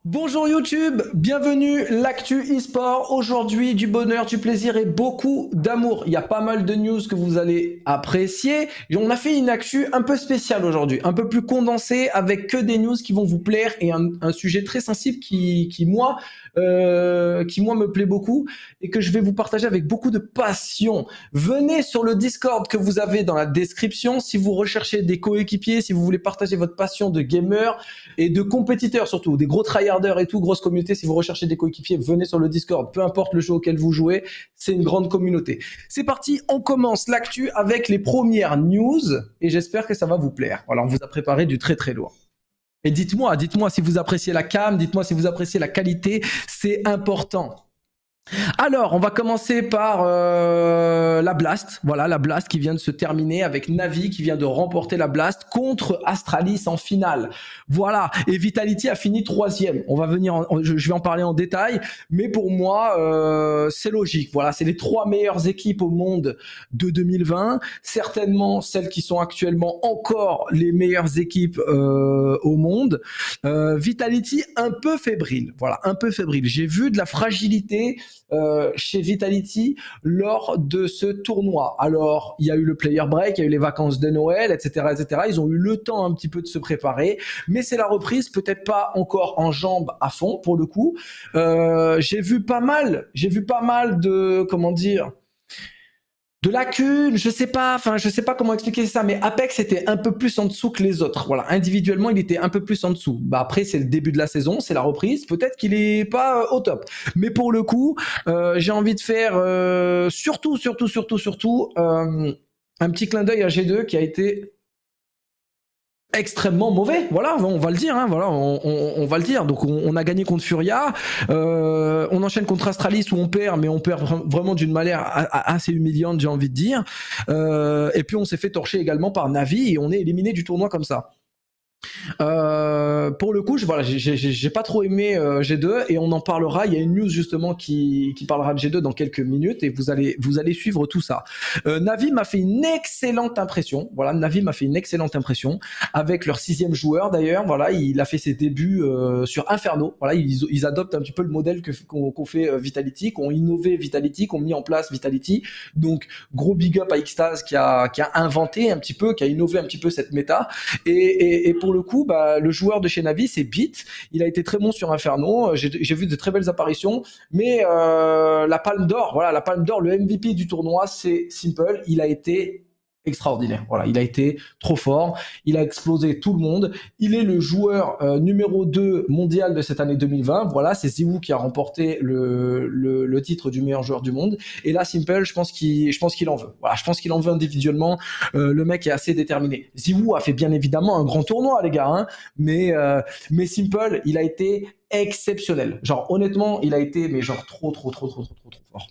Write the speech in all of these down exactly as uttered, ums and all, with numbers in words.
Bonjour YouTube, bienvenue l'actu e-sport. Aujourd'hui du bonheur, du plaisir et beaucoup d'amour. Il y a pas mal de news que vous allez apprécier. Et on a fait une actu un peu spéciale aujourd'hui, un peu plus condensée avec que des news qui vont vous plaire et un, un sujet très sensible qui, qui moi, euh, qui moi me plaît beaucoup et que je vais vous partager avec beaucoup de passion. Venez sur le Discord que vous avez dans la description si vous recherchez des coéquipiers, si vous voulez partager votre passion de gamer et de compétiteurs surtout, des gros tryharders et tout, grosse communauté. Si vous recherchez des coéquipiers, venez sur le Discord, peu importe le jeu auquel vous jouez, c'est une grande communauté. C'est parti, on commence l'actu avec les premières news et j'espère que ça va vous plaire. Voilà, on vous a préparé du très très lourd. Et dites-moi, dites-moi si vous appréciez la cam, dites-moi si vous appréciez la qualité, c'est important. Alors, on va commencer par euh, la Blast. Voilà, la Blast qui vient de se terminer avec Navi qui vient de remporter la Blast contre Astralis en finale. Voilà, et Vitality a fini troisième. On va venir, en, je, je vais en parler en détail, mais pour moi, euh, c'est logique. Voilà, c'est les trois meilleures équipes au monde de deux mille vingt. Certainement celles qui sont actuellement encore les meilleures équipes euh, au monde. Euh, Vitality un peu fébrile. Voilà, un peu fébrile. J'ai vu de la fragilité Euh, chez Vitality lors de ce tournoi. Alors, il y a eu le player break, il y a eu les vacances de Noël, et cetera, et cetera. Ils ont eu le temps un petit peu de se préparer, mais c'est la reprise, peut-être pas encore en jambes à fond pour le coup. Euh, j'ai vu pas mal, j'ai vu pas mal de, comment dire, de lacunes, je sais pas, enfin je sais pas comment expliquer ça, mais Apex était un peu plus en dessous que les autres. Voilà, individuellement il était un peu plus en dessous. Bah après c'est le début de la saison, c'est la reprise, peut-être qu'il est pas euh, au top. Mais pour le coup, euh, j'ai envie de faire euh, surtout, surtout, surtout, surtout euh, un petit clin d'œil à G deux qui a été extrêmement mauvais, voilà, on va le dire, hein, voilà, on, on, on va le dire. Donc on, on a gagné contre Furia, euh, on enchaîne contre Astralis où on perd, mais on perd vraiment d'une manière assez humiliante, j'ai envie de dire. Euh, et puis on s'est fait torcher également par Navi et on est éliminé du tournoi comme ça. Euh, pour le coup, je, voilà, j'ai pas trop aimé euh, G deux et on en parlera. Il y a une news justement qui, qui parlera de G deux dans quelques minutes et vous allez, vous allez suivre tout ça. Euh, Navi m'a fait une excellente impression. Voilà, Navi m'a fait une excellente impression avec leur sixième joueur d'ailleurs. Voilà, il a fait ses débuts euh, sur Inferno. Voilà, ils, ils adoptent un petit peu le modèle que qu'on qu'on fait euh, Vitality, qu'on innové Vitality, qu'on mis en place Vitality. Donc gros big up à Xtaz qui a, qui a inventé un petit peu, qui a innové un petit peu cette méta. Et, et, et pour le coup, bah, le joueur de chez Navi, c'est Beat. Il a été très bon sur Inferno. J'ai vu de très belles apparitions. Mais euh, la Palme d'Or, voilà, la Palme d'Or, le M V P du tournoi, c'est Simple. Il a été extraordinaire. Voilà, il a été trop fort. Il a explosé tout le monde. Il est le joueur euh, numéro deux mondial de cette année deux mille vingt. Voilà, c'est Ziwoo qui a remporté le, le, le titre du meilleur joueur du monde. Et là, Simple, je pense qu'il, je pense qu'il en veut. Voilà, je pense qu'il en veut individuellement. Euh, le mec est assez déterminé. Ziwoo a fait bien évidemment un grand tournoi, les gars, hein, mais euh, mais Simple, il a été exceptionnel. Genre honnêtement, il a été mais genre trop trop trop trop trop trop trop fort.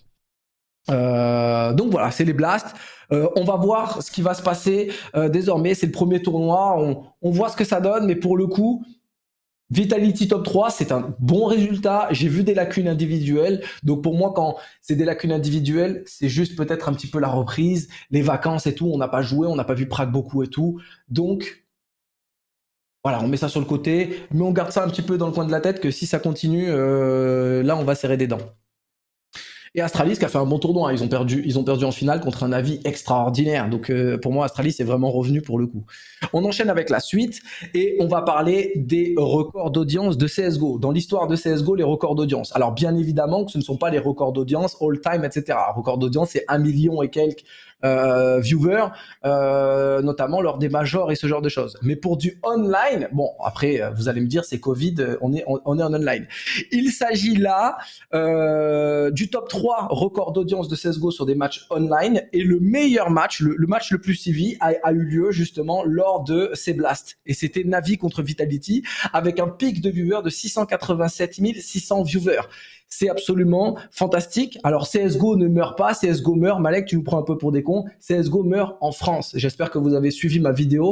Euh, donc voilà, c'est les Blasts. Euh, on va voir ce qui va se passer euh, désormais. C'est le premier tournoi. On, on voit ce que ça donne, mais pour le coup, Vitality top trois, c'est un bon résultat. J'ai vu des lacunes individuelles. Donc pour moi, quand c'est des lacunes individuelles, c'est juste peut-être un petit peu la reprise, les vacances et tout. On n'a pas joué, on n'a pas vu Prague beaucoup et tout. Donc voilà, on met ça sur le côté, mais on garde ça un petit peu dans le coin de la tête que si ça continue, euh, là, on va serrer des dents. Et Astralis qui a fait un bon tournoi, ils ont perdu, ils ont perdu en finale contre un Navi extraordinaire. Donc euh, pour moi, Astralis est vraiment revenu pour le coup. On enchaîne avec la suite et on va parler des records d'audience de C S G O. Dans l'histoire de C S G O, les records d'audience. Alors bien évidemment que ce ne sont pas les records d'audience all time, et cetera. Record d'audience, c'est un million et quelques euh, viewers, euh, notamment lors des majors et ce genre de choses. Mais pour du online, bon après vous allez me dire c'est Covid, on est, on, on est en online. Il s'agit là euh, du top trois record d'audience de C S G O sur des matchs online et le meilleur match, le, le match le plus suivi a, a eu lieu justement lors de ces Blasts et c'était Navi contre Vitality avec un pic de viewers de six cent quatre-vingt-sept mille six cents viewers. C'est absolument fantastique. Alors C S G O ne meurt pas, C S G O meurt. Malek, tu nous prends un peu pour des cons. C S G O meurt en France. J'espère que vous avez suivi ma vidéo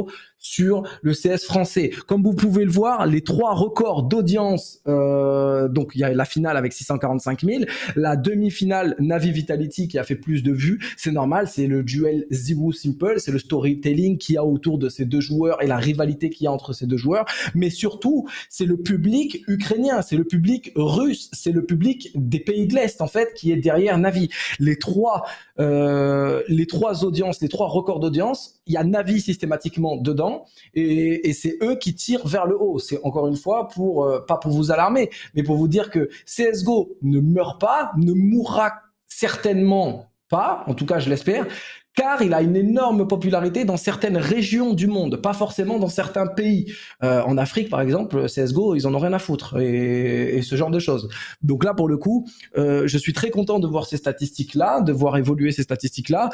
sur le C S français. Comme vous pouvez le voir, les trois records d'audience, euh, donc il y a la finale avec six cent quarante-cinq mille, la demi-finale Navi Vitality qui a fait plus de vues, c'est normal, c'est le duel Ziwoo Simple, c'est le storytelling qu'il y a autour de ces deux joueurs et la rivalité qu'il y a entre ces deux joueurs, mais surtout, c'est le public ukrainien, c'est le public russe, c'est le public des pays de l'Est, en fait, qui est derrière Navi. Les trois, euh, les trois audiences, les trois records d'audience, il y a Navi systématiquement dedans, et, et c'est eux qui tirent vers le haut. C'est encore une fois pour, euh, pas pour vous alarmer, mais pour vous dire que C S G O ne meurt pas, ne mourra certainement pas, en tout cas je l'espère, car il a une énorme popularité dans certaines régions du monde, pas forcément dans certains pays. Euh, en Afrique, par exemple, C S G O, ils en ont rien à foutre, et, et ce genre de choses. Donc là, pour le coup, euh, je suis très content de voir ces statistiques-là, de voir évoluer ces statistiques-là.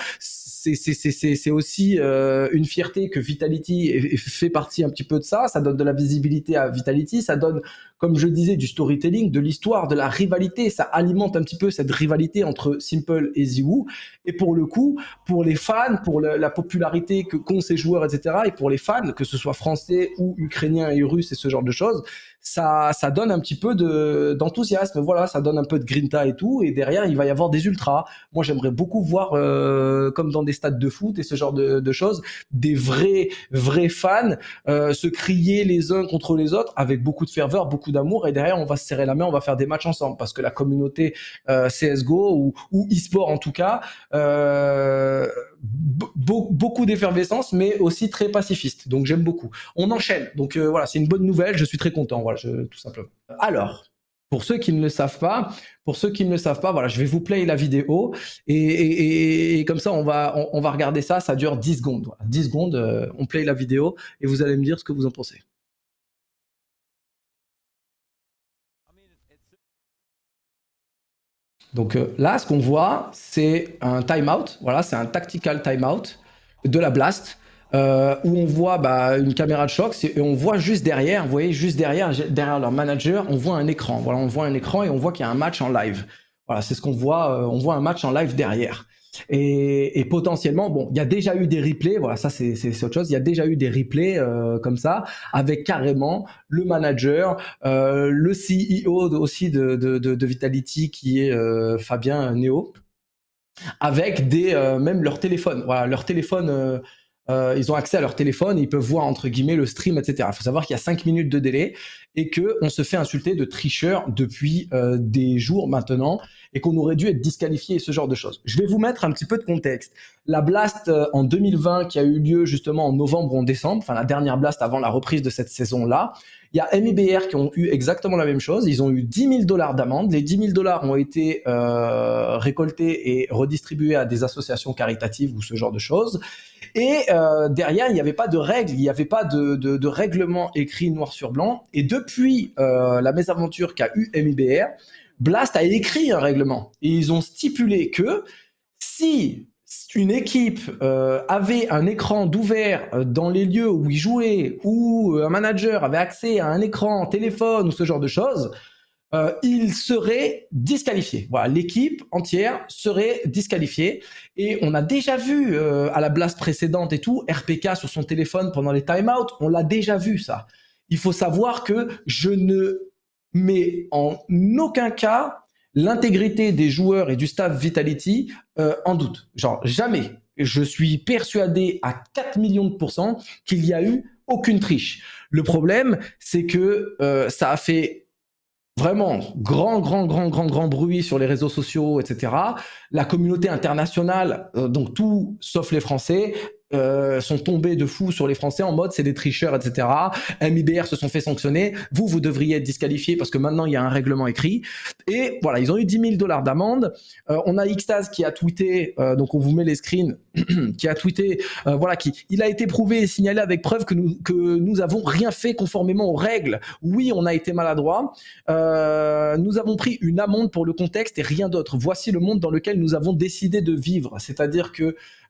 C'est aussi euh, une fierté que Vitality fait partie un petit peu de ça. Ça donne de la visibilité à Vitality, ça donne, comme je disais, du storytelling, de l'histoire, de la rivalité. Ça alimente un petit peu cette rivalité entre Simple et Ziwoo. Et pour le coup, pour les fans, pour le, la popularité que qu'ont ces joueurs, et cetera, et pour les fans, que ce soit français ou ukrainiens et russes et ce genre de choses, ça, ça donne un petit peu de d'enthousiasme. Voilà, ça donne un peu de grinta et tout. Et derrière, il va y avoir des ultras. Moi, j'aimerais beaucoup voir, euh, comme dans des stades de foot et ce genre de, de choses, des vrais, vrais fans euh, se crier les uns contre les autres avec beaucoup de ferveur, beaucoup d'amour. Et derrière, on va se serrer la main, on va faire des matchs ensemble parce que la communauté euh, C S G O ou, ou e-sport en tout cas, euh, Be beaucoup d'effervescence, mais aussi très pacifiste. Donc j'aime beaucoup. On enchaîne. Donc euh, voilà, c'est une bonne nouvelle. Je suis très content. Voilà, je, tout simplement. Alors, pour ceux qui ne le savent pas, pour ceux qui ne le savent pas, voilà, je vais vous play la vidéo et, et, et, et comme ça, on va, on, on va regarder ça. Ça dure dix secondes. Voilà. dix secondes, euh, on play la vidéo et vous allez me dire ce que vous en pensez. Donc euh, là, ce qu'on voit, c'est un timeout. Voilà, c'est un tactical timeout de la Blast euh, où on voit bah, une caméra de choc et on voit juste derrière, vous voyez, juste derrière, derrière leur manager, on voit un écran. Voilà, on voit un écran et on voit qu'il y a un match en live. Voilà, c'est ce qu'on voit. Euh, on voit un match en live derrière. Et, et potentiellement, bon, il y a déjà eu des replays, voilà, ça c'est autre chose, il y a déjà eu des replays euh, comme ça, avec carrément le manager, euh, le C E O de, aussi de, de, de, de Vitality qui est euh, Fabien Néo, avec des, euh, même leur téléphone, voilà, leur téléphone, euh, euh, ils ont accès à leur téléphone, ils peuvent voir entre guillemets le stream, et cetera. Il faut savoir qu'il y a cinq minutes de délai et qu'on se fait insulter de tricheur depuis euh, des jours maintenant et qu'on aurait dû être disqualifié et ce genre de choses. Je vais vous mettre un petit peu de contexte. La Blast euh, en deux mille vingt qui a eu lieu justement en novembre ou en décembre, enfin la dernière Blast avant la reprise de cette saison-là, il y a M I B R qui ont eu exactement la même chose. Ils ont eu dix mille dollars d'amende. Les dix mille dollars ont été euh, récoltés et redistribués à des associations caritatives ou ce genre de choses. Et euh, derrière, il n'y avait pas de règles, il n'y avait pas de, de, de règlement écrit noir sur blanc. Et depuis euh, la mésaventure qu'a eu M I B R, Blast a écrit un règlement. Et ils ont stipulé que si une équipe euh, avait un écran d'ouvert euh, dans les lieux où il jouait, ou un manager avait accès à un écran, téléphone ou ce genre de choses, euh, il serait disqualifié. Voilà, l'équipe entière serait disqualifiée. Et on a déjà vu euh, à la Blast précédente et tout, R P K sur son téléphone pendant les timeouts, on l'a déjà vu ça. Il faut savoir que je ne mets en aucun cas l'intégrité des joueurs et du staff Vitality euh, en doute. Genre, jamais. Je suis persuadé à quatre millions de pourcents qu'il n'y a eu aucune triche. Le problème, c'est que euh, ça a fait vraiment grand, grand, grand, grand, grand bruit sur les réseaux sociaux, et cetera. La communauté internationale, euh, donc tout sauf les Français, Euh, sont tombés de fou sur les Français en mode c'est des tricheurs, et cetera. M I B R se sont fait sanctionner. Vous, vous devriez être disqualifié parce que maintenant il y a un règlement écrit. Et voilà, ils ont eu dix mille dollars d'amende. Euh, on a Xtaz qui a tweeté, euh, donc on vous met les screens, qui a tweeté, euh, voilà, qui il a été prouvé et signalé avec preuve que nous que nous avons rien fait conformément aux règles. Oui, on a été maladroit. Euh, nous avons pris une amende pour le contexte et rien d'autre. Voici le monde dans lequel nous avons décidé de vivre. C'est-à-dire que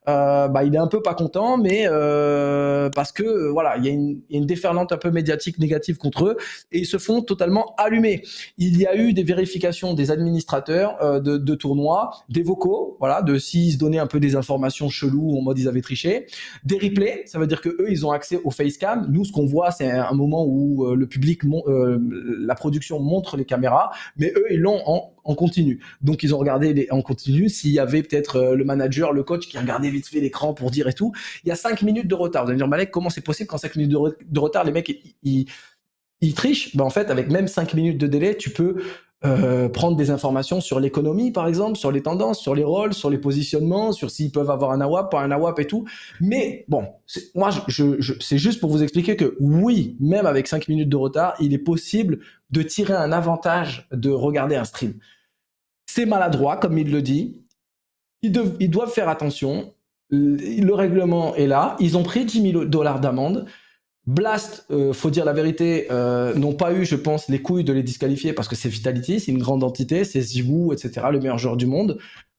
euh, bah, il est un peu pas content, mais euh, parce que euh, voilà, il y, a une, il y a une déferlante un peu médiatique négative contre eux et ils se font totalement allumer. Il y a eu des vérifications des administrateurs euh, de, de tournois, des vocaux, voilà, de s'ils se donnaient un peu des informations cheloues en mode ils avaient triché, des replays, ça veut dire que eux ils ont accès au facecam. Nous, ce qu'on voit, c'est un moment où euh, le public, euh, la production montre les caméras, mais eux ils l'ont en en continu. Donc ils ont regardé les, en continu s'il y avait peut-être euh, le manager, le coach qui regardait vite fait l'écran pour dire et tout. Il y a cinq minutes de retard. Vous allez me dire, Malek, comment c'est possible qu'en cinq minutes de, re de retard, les mecs, ils, ils, ils trichent? Ben, en fait, avec même cinq minutes de délai, tu peux euh, prendre des informations sur l'économie, par exemple, sur les tendances, sur les rôles, sur les positionnements, sur s'ils peuvent avoir un A W A P, pas un A W A P et tout. Mais bon, moi, je, je, je, c'est juste pour vous expliquer que oui, même avec cinq minutes de retard, il est possible de tirer un avantage de regarder un stream. C'est maladroit, comme il le dit. Ils, doivent, ils doivent faire attention. Le règlement est là. Ils ont pris dix mille dollars d'amende. Blast, euh, faut dire la vérité, euh, n'ont pas eu, je pense, les couilles de les disqualifier parce que c'est Vitality, c'est une grande entité, c'est Zivou, et cetera, le meilleur joueur du monde.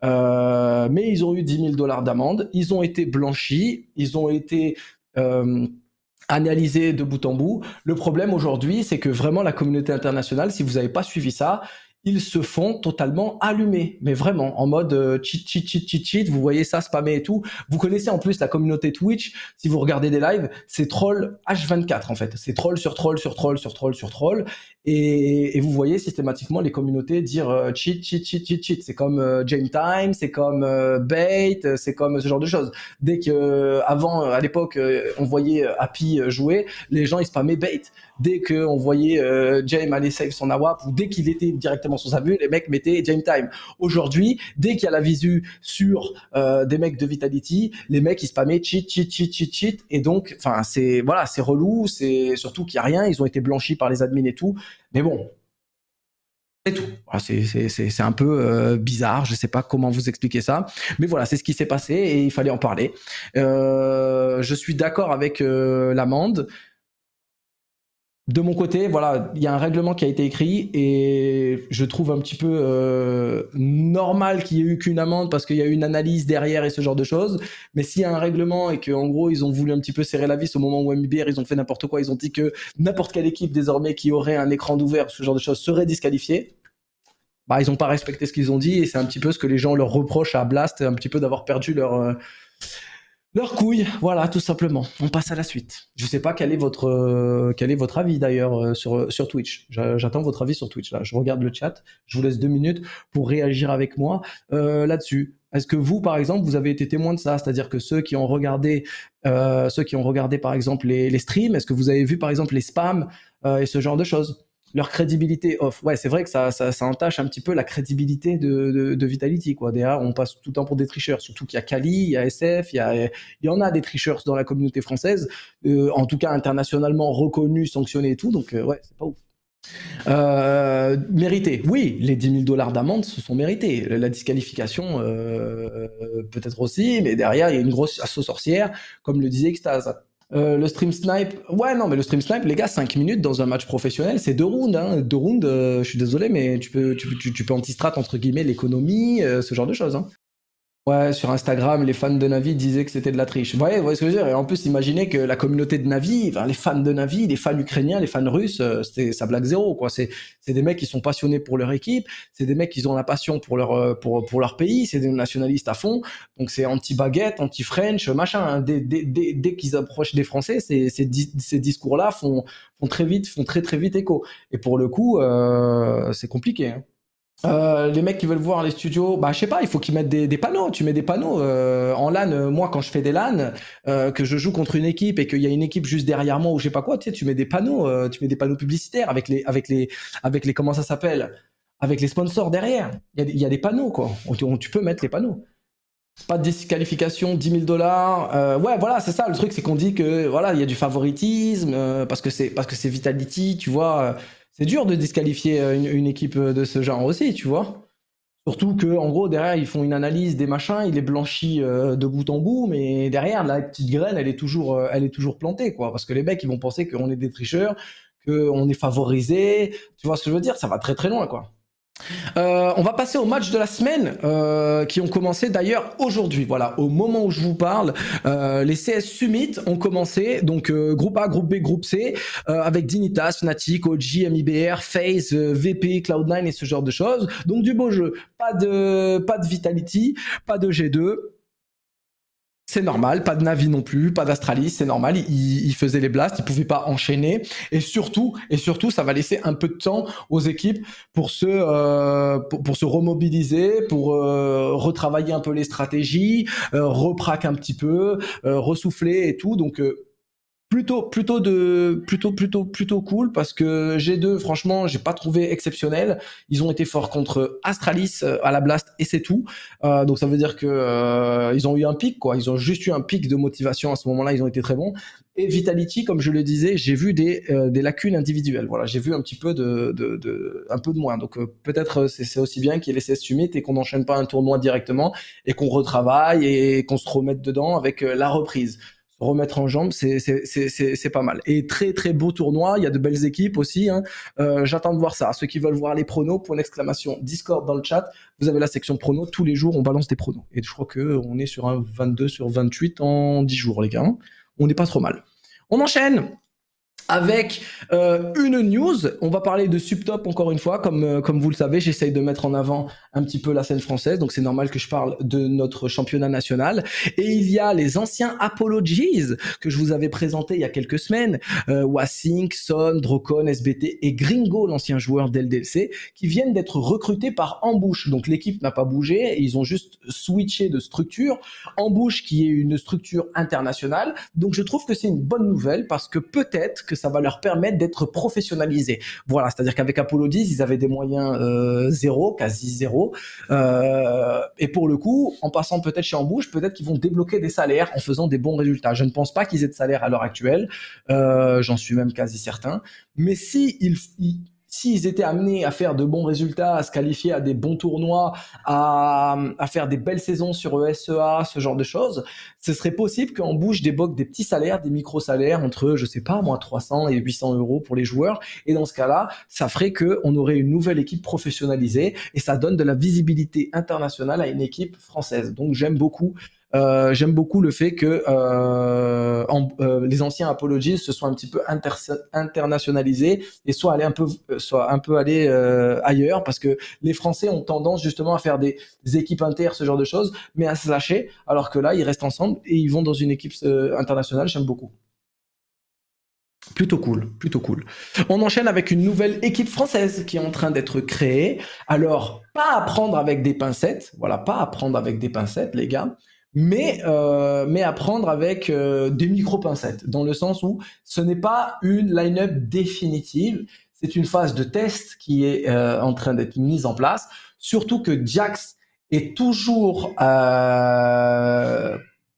Euh, mais ils ont eu dix mille dollars d'amende. Ils ont été blanchis. Ils ont été... Euh, analysés de bout en bout. Le problème aujourd'hui, c'est que vraiment la communauté internationale, si vous n'avez pas suivi ça, ils se font totalement allumer, mais vraiment, en mode euh, cheat, cheat, cheat, cheat, cheat, vous voyez ça spammer et tout. Vous connaissez en plus la communauté Twitch, si vous regardez des lives, c'est troll H vingt-quatre en fait. C'est troll sur troll sur troll sur troll sur troll. Et, et vous voyez systématiquement les communautés dire euh, cheat, cheat, cheat, cheat, cheat. C'est comme euh, Game Time, c'est comme euh, Bait, c'est comme ce genre de choses. Dès que, euh, avant, à l'époque, euh, on voyait Happy jouer, les gens ils spammaient Bait. Dès qu'on voyait euh, James aller save son A W A P, ou dès qu'il était directement sur sa vue, les mecs mettaient Game Time. Aujourd'hui, dès qu'il y a la visu sur euh, des mecs de Vitality, les mecs ils spammaient cheat, cheat, cheat, cheat, cheat. Et donc, enfin, c'est voilà, c'est relou, c'est surtout qu'il y a rien, ils ont été blanchis par les admins et tout. Mais bon, c'est tout. Voilà, c'est un peu euh, bizarre, je sais pas comment vous expliquer ça. Mais voilà, c'est ce qui s'est passé et il fallait en parler. Euh, je suis d'accord avec euh, l'amende. De mon côté, voilà, il y a un règlement qui a été écrit et je trouve un petit peu euh, normal qu'il y ait eu qu'une amende parce qu'il y a eu une analyse derrière et ce genre de choses. Mais s'il y a un règlement et qu'en gros, ils ont voulu un petit peu serrer la vis au moment où M B R, ils ont fait n'importe quoi, ils ont dit que n'importe quelle équipe désormais qui aurait un écran d'ouvert, ce genre de choses, serait disqualifiée. Bah, ils n'ont pas respecté ce qu'ils ont dit et c'est un petit peu ce que les gens leur reprochent à Blast, un petit peu d'avoir perdu leur... Euh, Leur couille, voilà, tout simplement. On passe à la suite. Je sais pas quel est votre euh, quel est votre avis d'ailleurs euh, sur sur Twitch. J'attends votre avis sur Twitch là. Je regarde le chat. Je vous laisse deux minutes pour réagir avec moi euh, là-dessus. Est-ce que vous, par exemple, vous avez été témoin de ça, c'est-à-dire que ceux qui ont regardé euh, ceux qui ont regardé par exemple les, les streams, est-ce que vous avez vu par exemple les spams euh, et ce genre de choses? Leur crédibilité off. Ouais, c'est vrai que ça, ça, ça entache un petit peu la crédibilité de, de, de Vitality, quoi. Derrière, on passe tout le temps pour des tricheurs, surtout qu'il y a Kali, il y a S F, il y, a, il y en a des tricheurs dans la communauté française, euh, en tout cas internationalement reconnus, sanctionnés et tout, donc euh, ouais, c'est pas ouf. Euh, mérité, oui, les dix mille dollars d'amende se sont mérités. La disqualification, euh, peut-être aussi, mais derrière, il y a une grosse assaut sorcière, comme le disait Extase. Euh, le stream snipe, ouais, non, mais le stream snipe, les gars, cinq minutes dans un match professionnel, c'est deux rounds, hein. Deux rounds, euh, je suis désolé, mais tu peux, tu, tu, tu peux anti-strat, entre guillemets, l'économie, euh, ce genre de choses, hein. Ouais, sur Instagram, les fans de Navi disaient que c'était de la triche. Ouais, vous voyez ce que je veux dire? Et en plus, imaginez que la communauté de Navi, enfin, les fans de Navi, les fans ukrainiens, les fans russes, euh, c'est ça blague zéro, quoi. C'est c'est des mecs qui sont passionnés pour leur équipe, c'est des mecs qui ont la passion pour leur euh, pour pour leur pays, c'est des nationalistes à fond. Donc c'est anti-baguette, anti-French, machin, hein. Dès dès dès, dès qu'ils approchent des Français, ces ces, ces discours-là font font très vite, font très très vite écho. Et pour le coup, euh, c'est compliqué, hein. Euh, les mecs qui veulent voir les studios, bah je sais pas, il faut qu'ils mettent des, des panneaux. Tu mets des panneaux euh, en LAN. Euh, moi, quand je fais des LAN, euh, que je joue contre une équipe et qu'il y a une équipe juste derrière moi ou je sais pas quoi, tu sais, tu mets des panneaux, euh, tu mets des panneaux publicitaires avec les, avec les, avec les, comment ça s'appelle, avec les sponsors derrière. Il y a, il y a des panneaux quoi. On, on- tu peux mettre les panneaux. Pas de disqualification, dix mille dollars. Euh, ouais, voilà, c'est ça. Le truc, c'est qu'on dit que voilà, il y a du favoritisme euh, parce que c'est parce que c'est Vitality, tu vois. euh, C'est dur de disqualifier euh, une, une équipe euh, de ce genre aussi, tu vois. Surtout que en gros derrière ils font une analyse des machins, ils les blanchissent euh, de bout en bout, mais derrière la petite graine, elle est toujours, euh, elle est toujours plantée, quoi. Parce que les mecs, ils vont penser qu'on est des tricheurs, qu'on est favorisés. Tu vois ce que je veux dire? Ça va très très loin, quoi. Euh, on va passer aux matchs de la semaine euh, qui ont commencé d'ailleurs aujourd'hui. Voilà, au moment où je vous parle, euh, les C S Summit ont commencé. Donc euh, groupe A, groupe B, groupe C, euh, avec Dignitas, Fnatic, O G, M I B R, FaZe, euh, V P, Cloud nine et ce genre de choses. Donc du beau jeu. Pas de, pas de Vitality, pas de G deux. C'est normal, pas de Navi non plus, pas d'Astralis, c'est normal, ils, ils faisaient les blasts, ils pouvaient pas enchaîner, et surtout, et surtout, ça va laisser un peu de temps aux équipes pour se, euh, pour, pour se remobiliser, pour euh, retravailler un peu les stratégies, euh, reprac un petit peu, euh, ressouffler et tout, donc euh, plutôt plutôt de plutôt plutôt plutôt cool parce que G deux franchement j'ai pas trouvé exceptionnel. Ils ont été forts contre Astralis euh, à la Blast et c'est tout. Euh, donc ça veut dire que euh, ils ont eu un pic quoi, ils ont juste eu un pic de motivation à ce moment-là, ils ont été très bons. Et Vitality, comme je le disais, j'ai vu des euh, des lacunes individuelles. Voilà, j'ai vu un petit peu de, de, de un peu de moins. Donc euh, peut-être c'est, c'est aussi bien qu'il y ait les C S Summit et qu'on n'enchaîne pas un tournoi directement et qu'on retravaille et qu'on se remette dedans avec euh, la reprise. Remettre en jambes, c'est c'est c'est c'est c'est pas mal. Et très très beau tournoi, il y a de belles équipes aussi. Hein. Euh, j'attends de voir ça. Ceux qui veulent voir les pronos, point d'exclamation Discord dans le chat. Vous avez la section pronos. Tous les jours, on balance des pronos. Et je crois que on est sur un vingt-deux sur vingt-huit en dix jours, les gars. Hein. On n'est pas trop mal. On enchaîne avec euh, une news. On va parler de Subtop encore une fois, comme euh, comme vous le savez, j'essaye de mettre en avant un petit peu la scène française, donc c'est normal que je parle de notre championnat national. Et il y a les anciens Apologies que je vous avais présentés il y a quelques semaines, euh, Wasync, Son, Drocon, S B T et Gringo, l'ancien joueur d'L D L C, qui viennent d'être recrutés par Ambush. Donc l'équipe n'a pas bougé, et ils ont juste switché de structure. Ambush qui est une structure internationale, donc je trouve que c'est une bonne nouvelle parce que peut-être que ça va leur permettre d'être professionnalisés. Voilà, c'est-à-dire qu'avec Apologies, ils avaient des moyens euh, zéro, quasi zéro. Euh, et pour le coup, en passant peut-être chez Ambush, peut-être qu'ils vont débloquer des salaires en faisant des bons résultats. Je ne pense pas qu'ils aient de salaire à l'heure actuelle. Euh, j'en suis même quasi certain. Mais si ils, ils s'ils étaient amenés à faire de bons résultats, à se qualifier à des bons tournois, à, à faire des belles saisons sur E S E A, ce genre de choses, ce serait possible qu'en bouche débloque des petits salaires, des micro-salaires entre, je sais pas, moi, trois cents et huit cents euros pour les joueurs. Et dans ce cas-là, ça ferait qu'on aurait une nouvelle équipe professionnalisée et ça donne de la visibilité internationale à une équipe française. Donc j'aime beaucoup euh, j'aime beaucoup le fait que euh, en, euh, les anciens Apologies se soient un petit peu inter- internationalisés et soient allés un peu, soient un peu allés euh, ailleurs, parce que les Français ont tendance justement à faire des, des équipes inter, ce genre de choses, mais à se lâcher, alors que là ils restent ensemble et ils vont dans une équipe euh, internationale. J'aime beaucoup. Plutôt cool, plutôt cool. On enchaîne avec une nouvelle équipe française qui est en train d'être créée. Alors, pas à prendre avec des pincettes, voilà, pas à prendre avec des pincettes, les gars, mais euh, mais à prendre avec euh, des micro-pincettes, dans le sens où ce n'est pas une line-up définitive, c'est une phase de test qui est euh, en train d'être mise en place, surtout que Jax est toujours euh,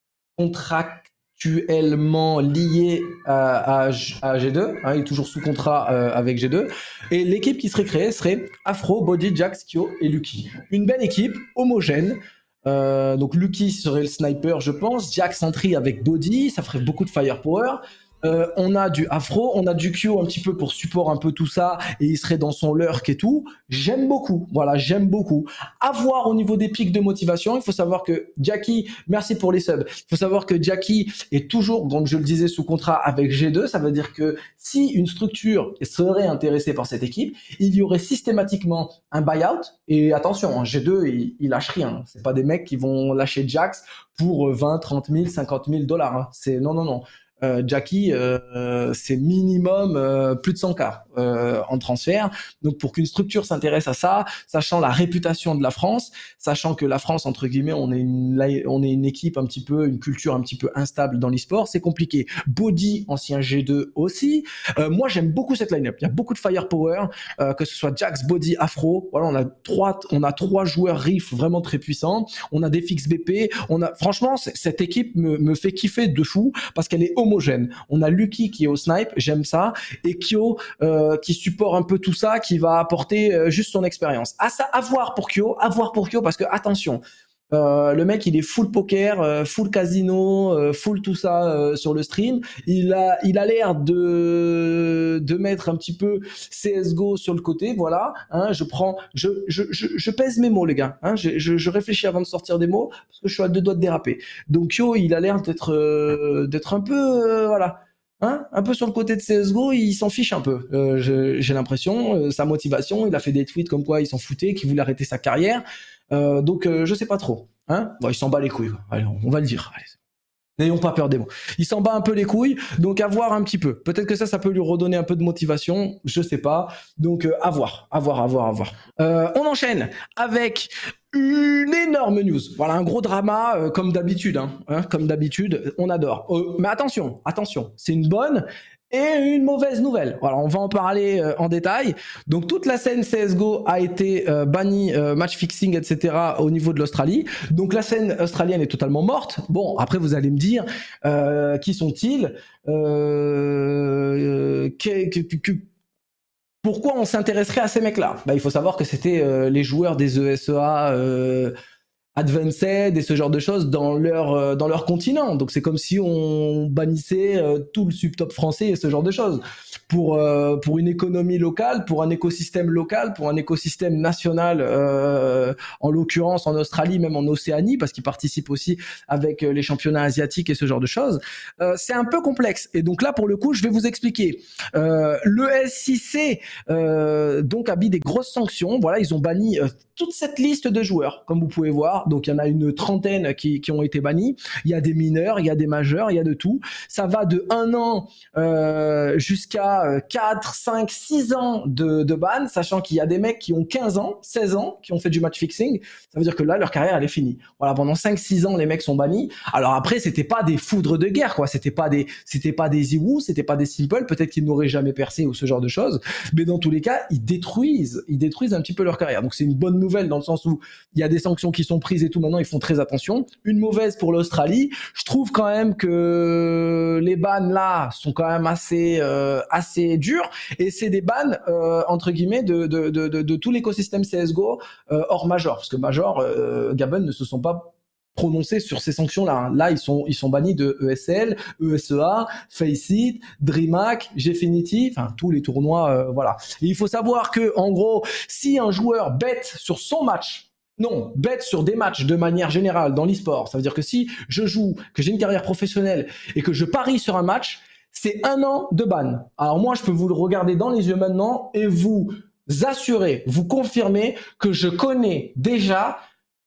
contractuellement lié à, à, à G deux, hein, il est toujours sous contrat euh, avec G deux, et l'équipe qui serait créée serait Afro, Body, Jax, Kyo et Lucky. Une belle équipe, homogène. Euh, donc Lucky serait le sniper, je pense. Jax Sentry avec Body, ça ferait beaucoup de firepower. Euh, on a du Afro, on a du Q un petit peu pour support un peu tout ça, et il serait dans son lurk et tout. J'aime beaucoup, voilà, j'aime beaucoup. À voir au niveau des pics de motivation, il faut savoir que Jackie, merci pour les subs, il faut savoir que Jackie est toujours, donc je le disais, sous contrat avec G deux, ça veut dire que si une structure serait intéressée par cette équipe, il y aurait systématiquement un buyout, et attention, hein, G deux, il, il lâche rien, c'est pas des mecs qui vont lâcher Jax pour vingt, trente mille, cinquante mille dollars, hein. C'est, non, non, non. Euh, Jackie, euh, c'est minimum euh, plus de cent K euh, en transfert. Donc pour qu'une structure s'intéresse à ça, sachant la réputation de la France, sachant que la France, entre guillemets, on est une, on est une équipe un petit peu, une culture un petit peu instable dans l'e-sport, c'est compliqué. Body, ancien G deux aussi. Euh, moi, j'aime beaucoup cette line-up. Il y a beaucoup de firepower, euh, que ce soit Jax, Body, Afro. Voilà, on a trois, on a trois joueurs riff vraiment très puissants. On a des fixes B P. On a, franchement, cette équipe me, me fait kiffer de fou parce qu'elle est homogène. On a Lucky qui est au snipe, j'aime ça, et Kyo euh, qui supporte un peu tout ça, qui va apporter euh, juste son expérience. À ça, à voir pour Kyo, à voir pour Kyo, parce que attention, Euh, le mec, il est full poker, euh, full casino, euh, full tout ça euh, sur le stream. Il a, il a l'air de de mettre un petit peu C S G O sur le côté. Voilà. Hein, je prends, je, je, je, je pèse mes mots, les gars. Hein, je, je, je réfléchis avant de sortir des mots parce que je suis à deux doigts de déraper. Donc Yo, il a l'air d'être euh, d'être un peu, euh, voilà. Hein, un peu sur le côté de C S G O, il s'en fiche un peu. Euh, j'ai l'impression, euh, sa motivation, il a fait des tweets comme quoi il s'en foutait, qu'il voulait arrêter sa carrière. Euh, donc euh, je sais pas trop. Hein, bon, il s'en bat les couilles. Allez, on, on va le dire. Allez. N'ayons pas peur des mots. Il s'en bat un peu les couilles, donc à voir un petit peu. Peut-être que ça, ça peut lui redonner un peu de motivation, je sais pas. Donc euh, à voir, à voir, à voir, à voir. Euh, on enchaîne avec une énorme news. Voilà, un gros drama euh, comme d'habitude. Hein, hein, comme d'habitude, on adore. Euh, mais attention, attention, c'est une bonne et une mauvaise nouvelle. Voilà, on va en parler euh, en détail. Donc toute la scène C S G O a été euh, bannie, euh, match fixing, et cetera au niveau de l'Australie. Donc la scène australienne est totalement morte. Bon, après vous allez me dire, euh, qui sont-ils euh, que, que, que, Pourquoi on s'intéresserait à ces mecs-là? Bah, il faut savoir que c'était euh, les joueurs des E S E A euh, Advanced et ce genre de choses dans leur euh, dans leur continent. Donc c'est comme si on bannissait euh, tout le subtop français et ce genre de choses pour euh, pour une économie locale, pour un écosystème local, pour un écosystème national, euh, en l'occurrence en Australie, même en Océanie, parce qu'ils participent aussi avec les championnats asiatiques et ce genre de choses. Euh, c'est un peu complexe. Et donc là, pour le coup, je vais vous expliquer. Euh, le S I C euh, donc a mis des grosses sanctions. Voilà, ils ont banni euh, toute cette liste de joueurs, comme vous pouvez voir. Donc il y en a une trentaine qui, qui ont été bannis. Il y a des mineurs, il y a des majeurs, il y a de tout. Ça va de un an euh, jusqu'à quatre, cinq, six ans de, de ban, sachant qu'il y a des mecs qui ont quinze ans, seize ans, qui ont fait du match fixing. Ça veut dire que là, leur carrière, elle est finie. Voilà, pendant cinq, six ans, les mecs sont bannis. Alors après, c'était pas des foudres de guerre, quoi. C'était pas des, c'était pas des Ziwoo, c'était pas des Simple. Peut-être qu'ils n'auraient jamais percé ou ce genre de choses. Mais dans tous les cas, ils détruisent, ils détruisent un petit peu leur carrière. Donc c'est une bonne nouvelle dans le sens où il y a des sanctions qui sont prises et tout. Maintenant, ils font très attention. Une mauvaise pour l'Australie. Je trouve quand même que les bans là sont quand même assez, euh, assez durs. Et c'est des bans euh, entre guillemets de, de, de, de, de tout l'écosystème C S G O euh, hors Major, parce que Major, euh, Gabon ne se sont pas prononcés sur ces sanctions-là. Là, ils sont, ils sont bannis de E S L, E S E A, Faceit, DreamHack, Gfinity, enfin tous les tournois, euh, voilà. Et il faut savoir que, en gros, si un joueur bet sur son match, non, bet sur des matchs de manière générale dans l'e-sport, ça veut dire que si je joue, que j'ai une carrière professionnelle et que je parie sur un match, c'est un an de ban. Alors moi, je peux vous le regarder dans les yeux maintenant et vous assurer, vous confirmer que je connais déjà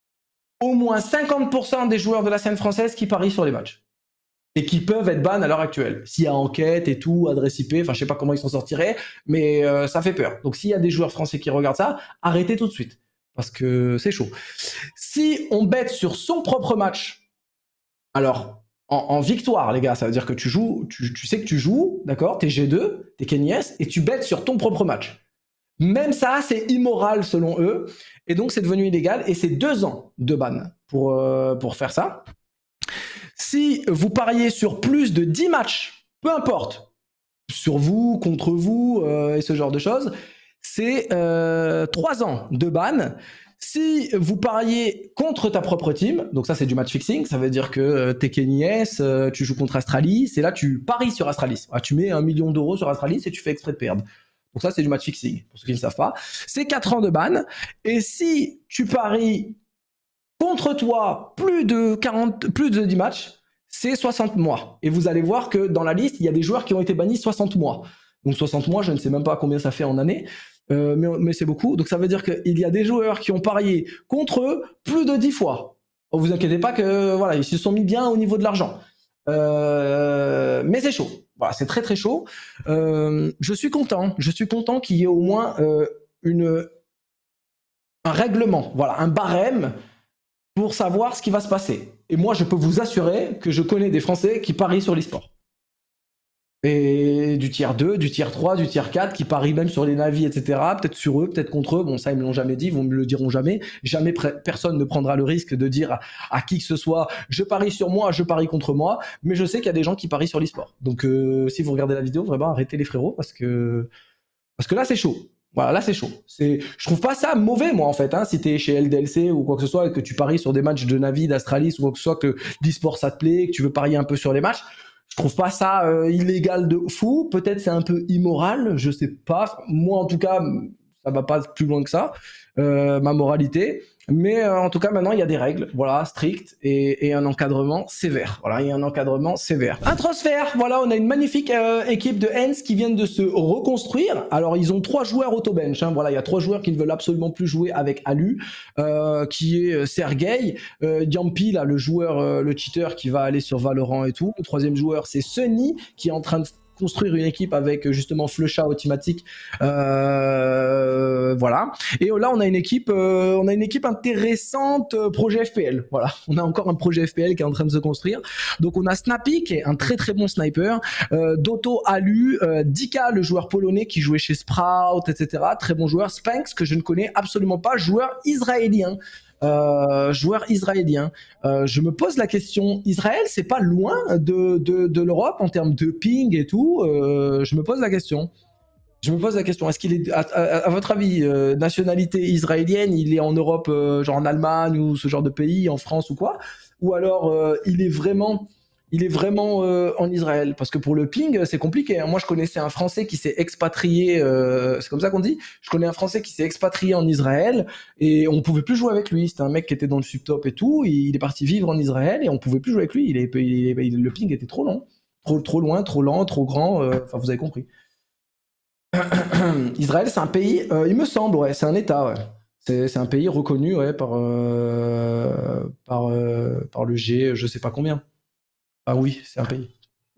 au moins cinquante pour cent des joueurs de la scène française qui parient sur les matchs et qui peuvent être ban à l'heure actuelle. S'il y a enquête et tout, adresse I P, enfin je sais pas comment ils s'en sortiraient, mais euh, ça fait peur. Donc s'il y a des joueurs français qui regardent ça, arrêtez tout de suite parce que c'est chaud. Si on bête sur son propre match, alors en, en victoire les gars, ça veut dire que tu joues, tu, tu sais que tu joues, d'accord, t'es G deux, t'es Kenny S et tu bêtes sur ton propre match. Même ça, c'est immoral selon eux. Et donc, c'est devenu illégal. Et c'est deux ans de ban pour, euh, pour faire ça. Si vous pariez sur plus de dix matchs, peu importe, sur vous, contre vous, euh, et ce genre de choses, c'est euh, trois ans de ban. Si vous pariez contre ta propre team, donc ça c'est du match fixing, ça veut dire que euh, t'es Kenny S, euh, tu joues contre Astralis, c'est là tu paries sur Astralis. Ah, tu mets un million d'euros sur Astralis et tu fais exprès de perdre. Donc ça, c'est du match fixing, pour ceux qui ne savent pas. C'est quatre ans de ban. Et si tu paries contre toi plus de quarante, plus de dix matchs, c'est soixante mois. Et vous allez voir que dans la liste, il y a des joueurs qui ont été bannis soixante mois. Donc soixante mois, je ne sais même pas combien ça fait en année, euh, mais, mais c'est beaucoup. Donc ça veut dire qu'il y a des joueurs qui ont parié contre eux plus de dix fois. Ne vous inquiétez pas que voilà, ils se sont mis bien au niveau de l'argent. Euh, mais c'est chaud. Voilà, c'est très très chaud. Euh, je suis content. Je suis content qu'il y ait au moins euh, une un règlement, voilà, un barème pour savoir ce qui va se passer. Et moi, je peux vous assurer que je connais des Français qui parient sur l'e-sport. Et du tiers deux, du tiers trois, du tiers quatre, qui parient même sur les navis, et cetera. Peut-être sur eux, peut-être contre eux. Bon, ça, ils me l'ont jamais dit, ils me le diront jamais. Jamais personne ne prendra le risque de dire à, à qui que ce soit, je parie sur moi, je parie contre moi. Mais je sais qu'il y a des gens qui parient sur l'e-sport. Donc, euh, si vous regardez la vidéo, vraiment, arrêtez les frérots, parce que, parce que là, c'est chaud. Voilà, là c'est chaud. C'est, je trouve pas ça mauvais moi en fait. Hein, si t'es chez L D L C ou quoi que ce soit et que tu paries sur des matchs de Navi, d'Astralis ou quoi que ce soit, que l'e-sport ça te plaît, que tu veux parier un peu sur les matchs, je trouve pas ça euh, illégal de fou. Peut-être c'est un peu immoral, je sais pas. Moi en tout cas, ça va pas plus loin que ça, euh, ma moralité. Mais euh, en tout cas, maintenant, il y a des règles, voilà, strictes et, et un encadrement sévère. Voilà, il y a un encadrement sévère. Un transfert, voilà, on a une magnifique euh, équipe de Hens qui viennent de se reconstruire. Alors, ils ont trois joueurs auto-bench. Hein, voilà, il y a trois joueurs qui ne veulent absolument plus jouer avec Alu, euh, qui est Sergei, euh, Yampi, là, le joueur, euh, le cheater qui va aller sur Valorant et tout. Le troisième joueur, c'est Sunny, qui est en train de construire une équipe avec justement Flusha automatique, euh, voilà. Et là, on a une équipe, euh, on a une équipe intéressante, euh, projet F P L. Voilà, on a encore un projet F P L qui est en train de se construire. Donc, on a Snappy qui est un très très bon sniper, euh, Dotto Alu, euh, Dika, le joueur polonais qui jouait chez Sprout, et cetera. Très bon joueur. Spanx que je ne connais absolument pas, joueur israélien. Euh, joueur israélien. Euh, je me pose la question, Israël, c'est pas loin de, de, de l'Europe en termes de ping et tout. Euh, je me pose la question. Je me pose la question, est-ce qu'il est, à, à, à votre avis, euh, nationalité israélienne, il est en Europe, euh, genre en Allemagne ou ce genre de pays, en France ou quoi? Ou alors euh, il est vraiment, il est vraiment euh, en Israël? Parce que pour le ping, c'est compliqué. Hein. Moi, je connaissais un Français qui s'est expatrié, euh, c'est comme ça qu'on dit. Je connais un Français qui s'est expatrié en Israël et on pouvait plus jouer avec lui. C'était un mec qui était dans le subtop et tout. Il est parti vivre en Israël et on pouvait plus jouer avec lui. Il est, il est, le ping était trop long, trop, trop loin, trop lent, trop grand. Euh, enfin, vous avez compris. Israël, c'est un pays, euh, il me semble, ouais, c'est un État, ouais. C'est un pays reconnu, ouais, par euh, par euh, par le G, je sais pas combien. Ah oui, c'est un pays.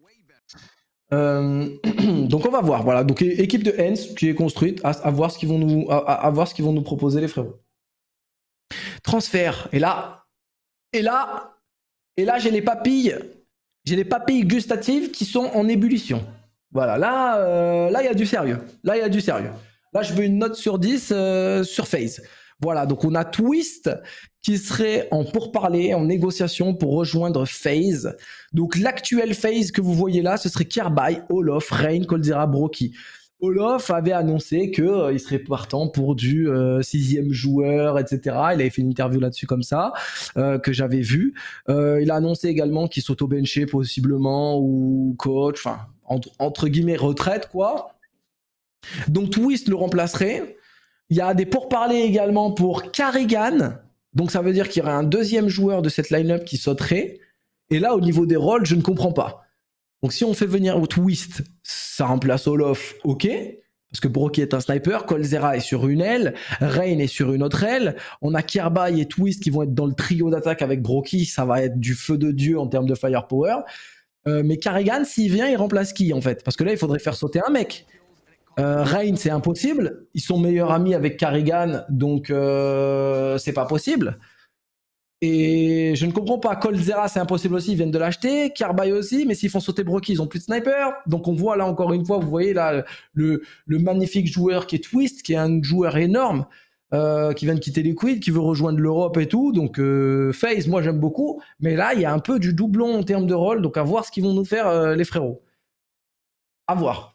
Euh, donc on va voir, voilà. Donc équipe de Hens qui est construite, à, à voir ce qu'ils vont nous, à, à voir ce qu'ils vont nous proposer les frérots. Transfert. Et là, et là, et là, j'ai les papilles, j'ai les papilles gustatives qui sont en ébullition. Voilà, là, euh, là, il y a du sérieux. Là, il y a du sérieux. Là, je veux une note sur dix euh, sur FaZe. Voilà, donc on a Twist qui serait en pourparlers, en négociation pour rejoindre FaZe. Donc l'actuel FaZe que vous voyez là, ce serait Kerbai, Olof, Rain, Coldzera, Broky. Olof avait annoncé qu'il euh, serait partant pour du euh, sixième joueur, et cetera. Il avait fait une interview là-dessus comme ça, euh, que j'avais vu. Euh, il a annoncé également qu'il s'auto-benchait possiblement, ou coach, enfin, entre, entre guillemets, retraite, quoi. Donc Twist le remplacerait. Il y a des pourparlers également pour Carrigan. Donc ça veut dire qu'il y aurait un deuxième joueur de cette line-up qui sauterait. Et là, au niveau des rôles, je ne comprends pas. Donc si on fait venir au Twist, ça remplace Olof, ok. Parce que Broky est un sniper, Coldzera est sur une aile, Rain est sur une autre aile. On a Kerbai et Twist qui vont être dans le trio d'attaque avec Broky. Ça va être du feu de Dieu en termes de firepower. Euh, mais Carrigan, s'il vient, il remplace qui en fait? Parce que là, il faudrait faire sauter un mec. Euh, Rain, c'est impossible. Ils sont meilleurs amis avec Carrigan, donc euh, c'est pas possible. Et je ne comprends pas. Coldzera, c'est impossible aussi, ils viennent de l'acheter. Kerbai aussi, mais s'ils font sauter Broky, ils ont plus de sniper. Donc on voit là encore une fois, vous voyez là le, le magnifique joueur qui est Twist, qui est un joueur énorme, euh, qui vient de quitter Liquid, qui veut rejoindre l'Europe et tout. Donc euh, FaZe, moi j'aime beaucoup, mais là il y a un peu du doublon en termes de rôle. Donc à voir ce qu'ils vont nous faire euh, les frérots. À voir.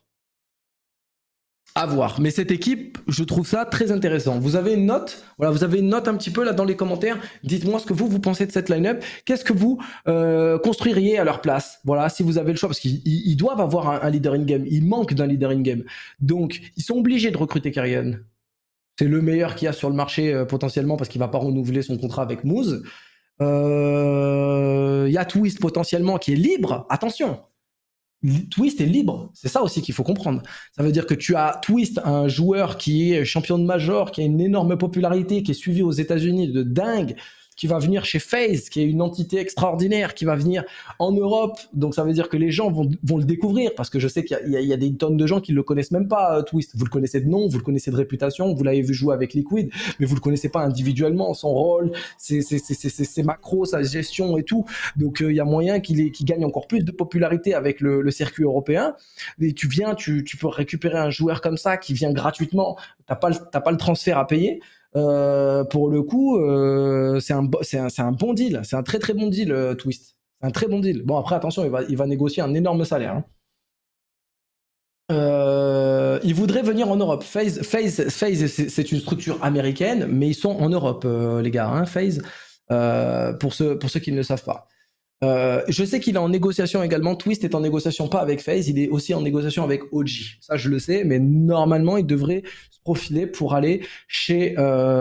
À voir. Mais cette équipe, je trouve ça très intéressant. Vous avez une note, voilà, vous avez une note un petit peu là dans les commentaires. Dites-moi ce que vous vous pensez de cette line-up. Qu'est-ce que vous euh, construiriez à leur place? Voilà, si vous avez le choix, parce qu'ils ils doivent avoir un, un leader in game. Il manque d'un leader in game. Donc, ils sont obligés de recruter Carrigan. C'est le meilleur qu'il y a sur le marché euh, potentiellement parce qu'il va pas renouveler son contrat avec Moose. Il euh, y a Twist potentiellement qui est libre. Attention. Twist est libre, c'est ça aussi qu'il faut comprendre. Ça veut dire que tu as Twist, un joueur qui est champion de Major, qui a une énorme popularité, qui est suivi aux États-Unis de dingue, qui va venir chez FaZe, qui est une entité extraordinaire, qui va venir en Europe. Donc ça veut dire que les gens vont, vont le découvrir, parce que je sais qu'il y, y, y a des tonnes de gens qui le connaissent même pas, Twist. Vous le connaissez de nom, vous le connaissez de réputation, vous l'avez vu jouer avec Liquid, mais vous le connaissez pas individuellement, son rôle, ses, ses, ses, ses, ses macros, sa gestion et tout. Donc il euh, y a moyen qu'il qu'il gagne encore plus de popularité avec le, le circuit européen. Et tu viens, tu, tu peux récupérer un joueur comme ça qui vient gratuitement, t'as pas, t'as pas le transfert à payer. Euh, pour le coup, euh, c'est un, un, un bon deal. C'est un très très bon deal, euh, Twist. C'est un très bon deal. Bon, après, attention, il va, il va négocier un énorme salaire. Hein. Euh, ils voudraient venir en Europe. FaZe, FaZe, FaZe c'est une structure américaine, mais ils sont en Europe, euh, les gars. Hein, FaZe, euh, pour, ceux, pour ceux qui ne le savent pas. Euh, je sais qu'il est en négociation également. Twist est en négociation pas avec FaZe, il est aussi en négociation avec O G. Ça, je le sais, mais normalement, il devrait se profiler pour aller chez,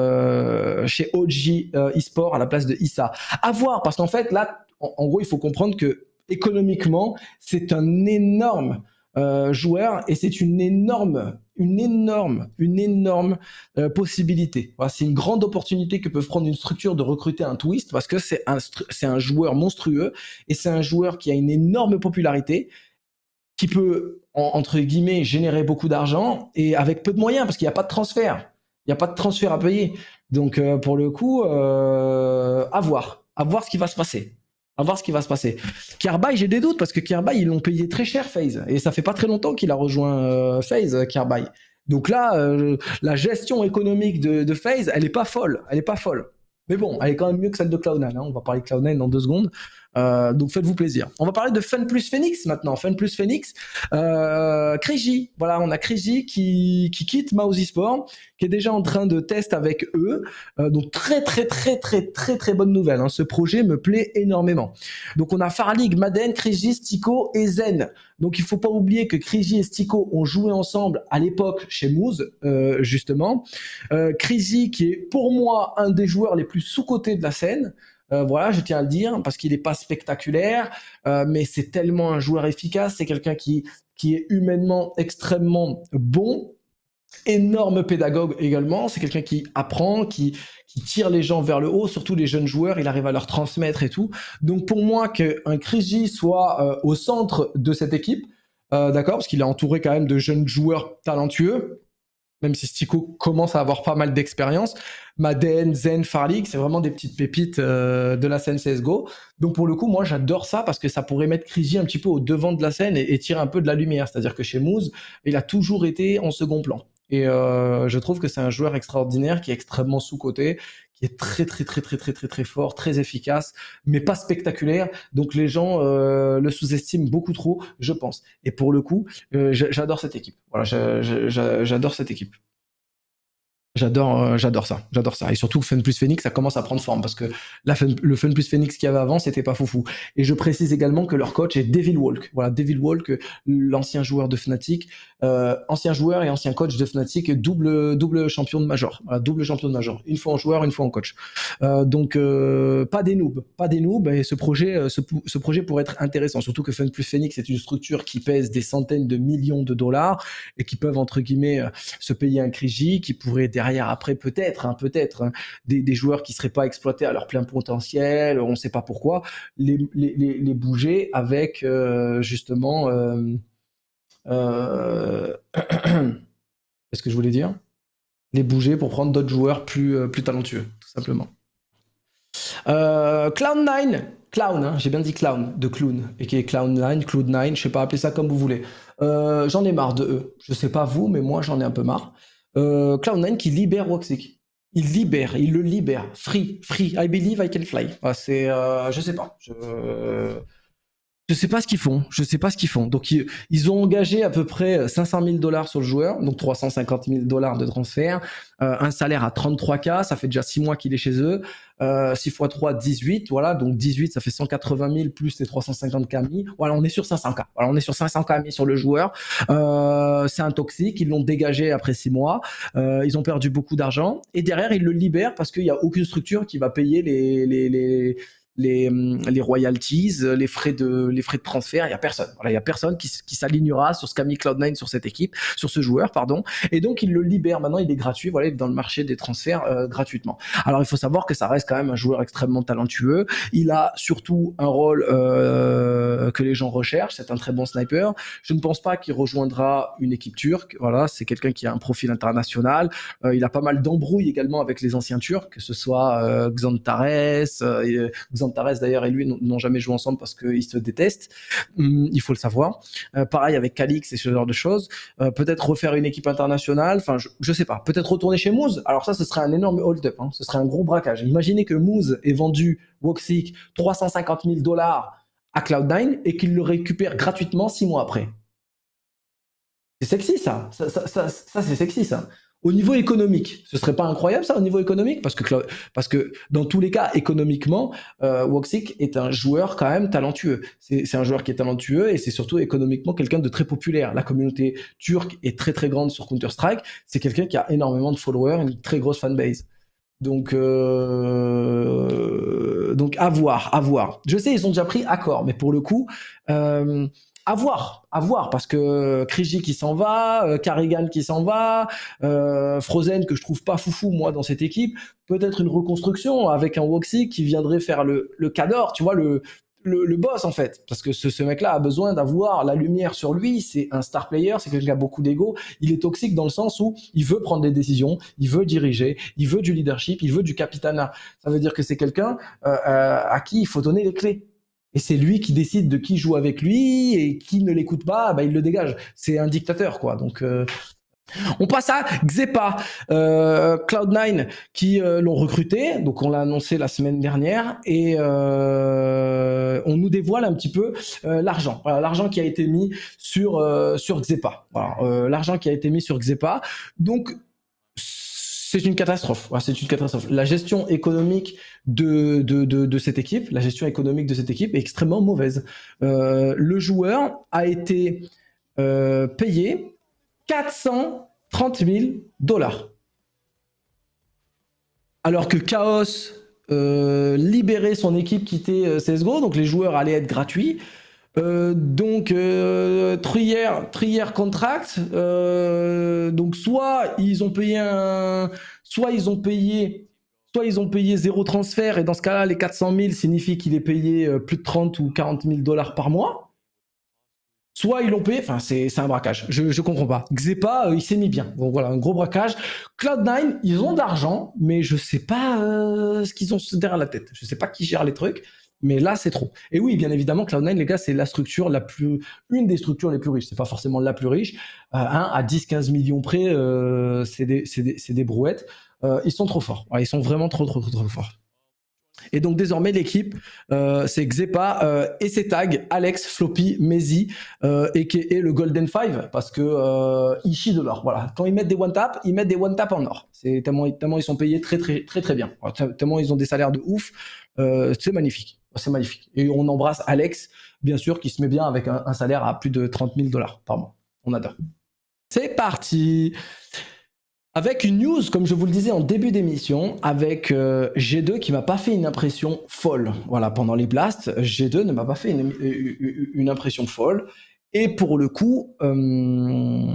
euh, chez O G euh, eSport à la place de Issa. À voir, parce qu'en fait, là, en, en gros, il faut comprendre que économiquement, c'est un énorme euh, joueur et c'est une énorme, une énorme, une énorme euh, possibilité. Voilà, c'est une grande opportunité que peut prendre une structure de recruter un Twist parce que c'est un, c'est un joueur monstrueux et c'est un joueur qui a une énorme popularité, qui peut, en, entre guillemets, générer beaucoup d'argent et avec peu de moyens parce qu'il n'y a pas de transfert. Il n'y a pas de transfert à payer. Donc, euh, pour le coup, euh, à voir. À voir ce qui va se passer. À voir ce qui va se passer. Kierbai, j'ai des doutes parce que Kierbai, ils l'ont payé très cher, FaZe. Et ça fait pas très longtemps qu'il a rejoint euh, FaZe, Kierbai. Donc là, euh, la gestion économique de, de FaZe, elle est pas folle. Elle est pas folle. Mais bon, elle est quand même mieux que celle de Cloud nine. Hein. On va parler de Cloud nine dans deux secondes. Euh, donc faites-vous plaisir. On va parler de Fun plus Phoenix maintenant. Fun plus Phoenix. Euh, Crigi. Voilà, on a Crigi qui, qui quitte Mouse eSport, qui est déjà en train de test avec eux. Euh, donc très très très très très très bonne nouvelle. Hein. Ce projet me plaît énormément. Donc on a Farlig, Madden, Crigi, Stico et Zen. Donc il faut pas oublier que Crigi et Stico ont joué ensemble à l'époque chez Moose, euh, justement. Euh, Crigi qui est pour moi un des joueurs les plus sous-cotés de la scène. Euh, voilà, je tiens à le dire, parce qu'il n'est pas spectaculaire, euh, mais c'est tellement un joueur efficace, c'est quelqu'un qui, qui est humainement extrêmement bon, énorme pédagogue également, c'est quelqu'un qui apprend, qui, qui tire les gens vers le haut, surtout les jeunes joueurs, il arrive à leur transmettre et tout. Donc pour moi, qu'un Crigi soit euh, au centre de cette équipe, euh, d'accord, parce qu'il est entouré quand même de jeunes joueurs talentueux, même si Stico commence à avoir pas mal d'expérience. Madden, Zen, Farlig, c'est vraiment des petites pépites euh, de la scène C S G O. Donc pour le coup, moi j'adore ça parce que ça pourrait mettre Crigi un petit peu au devant de la scène et, et tirer un peu de la lumière. C'est-à-dire que chez Moose, il a toujours été en second plan. Et euh, je trouve que c'est un joueur extraordinaire qui est extrêmement sous-coté, qui est très très très très très très très fort, très efficace, mais pas spectaculaire. Donc les gens euh, le sous-estiment beaucoup trop, je pense. Et pour le coup, euh, j'adore cette équipe. Voilà, j'adore cette équipe. J'adore, euh, j'adore ça, j'adore ça. Et surtout, Fun plus Phoenix, ça commence à prendre forme parce que la fun, le Fun plus Phoenix qu'il y avait avant, c'était pas foufou. Et je précise également que leur coach est Devil Walk. Voilà, Devil Walk, l'ancien joueur de Fnatic, euh, ancien joueur et ancien coach de Fnatic, double, double champion de Major. Voilà, double champion de Major. Une fois en joueur, une fois en coach. Euh, donc, euh, pas des noobs, pas des noobs. Et ce projet, ce, ce projet pourrait être intéressant. Surtout que Fun plus Phoenix est une structure qui pèse des centaines de millions de dollars et qui peuvent, entre guillemets, se payer un Crigi, qui pourrait derrière après peut-être hein, peut-être hein, des, des joueurs qui seraient pas exploités à leur plein potentiel, on ne sait pas pourquoi, les, les, les bouger avec euh, justement euh, euh, qu'est-ce que je voulais dire, les bouger pour prendre d'autres joueurs plus, euh, plus talentueux tout simplement. euh, Cloud nine Clown, hein, j'ai bien dit clown, de clown, et qui est Cloud nine, Cloud nine, je sais pas, appelez ça comme vous voulez. Euh, j'en ai marre de eux. Je sais pas vous, mais moi j'en ai un peu marre. Euh, Cloud nine qui libère Woxic. Il libère, il le libère. Free, free. I believe I can fly. Enfin, c'est, euh, je sais pas. Je, je sais pas ce qu'ils font. Je sais pas ce qu'ils font. Donc ils, ils ont engagé à peu près cinq cent mille dollars sur le joueur, donc trois cent cinquante mille dollars de transfert, euh, un salaire à trente-trois K. Ça fait déjà six mois qu'il est chez eux. Euh, six fois trois, dix-huit. Voilà, donc dix-huit, ça fait cent quatre-vingt mille plus les trois cent cinquante K mis. Voilà, on est sur cinq cents K. Voilà, on est sur cinq cents K mis sur le joueur. Euh, c'est un toxique. Ils l'ont dégagé après six mois. Euh, ils ont perdu beaucoup d'argent. Et derrière, ils le libèrent parce qu'il n'y a aucune structure qui va payer les, les, les les, les royalties, les frais de, les frais de transfert, il y a personne. Voilà, il y a personne qui, qui s'alignera sur ce qu'a mis Cloud nine sur cette équipe, sur ce joueur, pardon. Et donc, il le libère. Maintenant, il est gratuit. Voilà, il est dans le marché des transferts euh, gratuitement. Alors, il faut savoir que ça reste quand même un joueur extrêmement talentueux. Il a surtout un rôle euh, que les gens recherchent. C'est un très bon sniper. Je ne pense pas qu'il rejoindra une équipe turque. Voilà, c'est quelqu'un qui a un profil international. Euh, il a pas mal d'embrouilles également avec les anciens Turcs, que ce soit euh, Xantares, euh, Xantares d'ailleurs et lui n'ont jamais joué ensemble parce qu'ils se détestent, hum, il faut le savoir. Euh, pareil avec Calix et ce genre de choses. Euh, peut-être refaire une équipe internationale, enfin je, je sais pas, peut-être retourner chez Moose. Alors ça, ce serait un énorme hold-up, hein. Ce serait un gros braquage. Imaginez que Moose ait vendu Woxic trois cent cinquante mille dollars à Cloud nine et qu'il le récupère gratuitement six mois après. C'est sexy ça, ça, ça, ça, ça c'est sexy ça. Au niveau économique, ce serait pas incroyable ça au niveau économique parce que parce que dans tous les cas économiquement, euh, Woxic est un joueur quand même talentueux. C'est un joueur qui est talentueux et c'est surtout économiquement quelqu'un de très populaire. La communauté turque est très très grande sur Counter Strike. C'est quelqu'un qui a énormément de followers, une très grosse fanbase. Donc, euh, donc à voir, à voir. Je sais, ils ont déjà pris accord, mais pour le coup, euh, à voir, à voir, parce que Krigi qui s'en va, euh, Carrigan qui s'en va, euh, Frozen que je trouve pas foufou moi dans cette équipe, peut-être une reconstruction avec un Woxic qui viendrait faire le, le cador, tu vois, le, le, le boss en fait, parce que ce, ce mec-là a besoin d'avoir la lumière sur lui, c'est un star player, c'est quelqu'un qui a beaucoup d'ego, il est toxique dans le sens où il veut prendre des décisions, il veut diriger, il veut du leadership, il veut du capitanat. Ça veut dire que c'est quelqu'un euh, euh, à qui il faut donner les clés. Et c'est lui qui décide de qui joue avec lui et qui ne l'écoute pas, bah, il le dégage. C'est un dictateur, quoi. Donc, euh... on passe à Xepa, euh, Cloud nine qui euh, l'ont recruté. Donc, on l'a annoncé la semaine dernière et euh, on nous dévoile un petit peu euh, l'argent. Voilà, l'argent qui a été mis sur euh, sur Xepa. Voilà, euh, l'argent qui a été mis sur Xepa. Donc c'est une catastrophe. C'est une catastrophe. La gestion économique de, de, de, de cette équipe, la gestion économique de cette équipe est extrêmement mauvaise. Euh, le joueur a été euh, payé quatre cent trente mille dollars. Alors que Chaos euh, libérait son équipe, quittait euh, C S G O, donc les joueurs allaient être gratuits. Euh, donc euh, Trier, Trier contract, euh, donc soit ils ont payé un, soit ils ont payé, soit ils ont payé zéro transfert et dans ce cas-là les quatre cent mille signifie qu'il est payé euh, plus de trente ou quarante mille dollars par mois. Soit ils l'ont payé, enfin c'est un braquage, je, je comprends pas. Xepa, euh, il s'est mis bien. Bon voilà, un gros braquage. Cloud nine, ils ont d'argent, mais je sais pas euh, ce qu'ils ont derrière la tête. Je sais pas qui gère les trucs. Mais là, c'est trop. Et oui, bien évidemment, Cloud nine, les gars, c'est la structure la plus, une des structures les plus riches. C'est pas forcément la plus riche. Euh, hein, à dix quinze millions près, euh, c'est des, des, des brouettes. Euh, ils sont trop forts. Ouais, ils sont vraiment trop, trop, trop, trop forts. Et donc désormais l'équipe euh, c'est Xepa euh, et ses tags Alex, Floppy, Mezi euh, et qui est le Golden Five parce que euh, ils chient de l'or. Voilà, quand ils mettent des one tap, ils mettent des one tap en or. C'est tellement tellement ils sont payés très très très très bien. Tellement ils ont des salaires de ouf. Euh, c'est magnifique, c'est magnifique. Et on embrasse Alex, bien sûr, qui se met bien avec un, un salaire à plus de trente mille dollars par mois. On adore. C'est parti. Avec une news, comme je vous le disais en début d'émission, avec euh, G deux qui m'a pas fait une impression folle. Voilà, pendant les blasts, G deux ne m'a pas fait une, une, une impression folle. Et pour le coup, euh,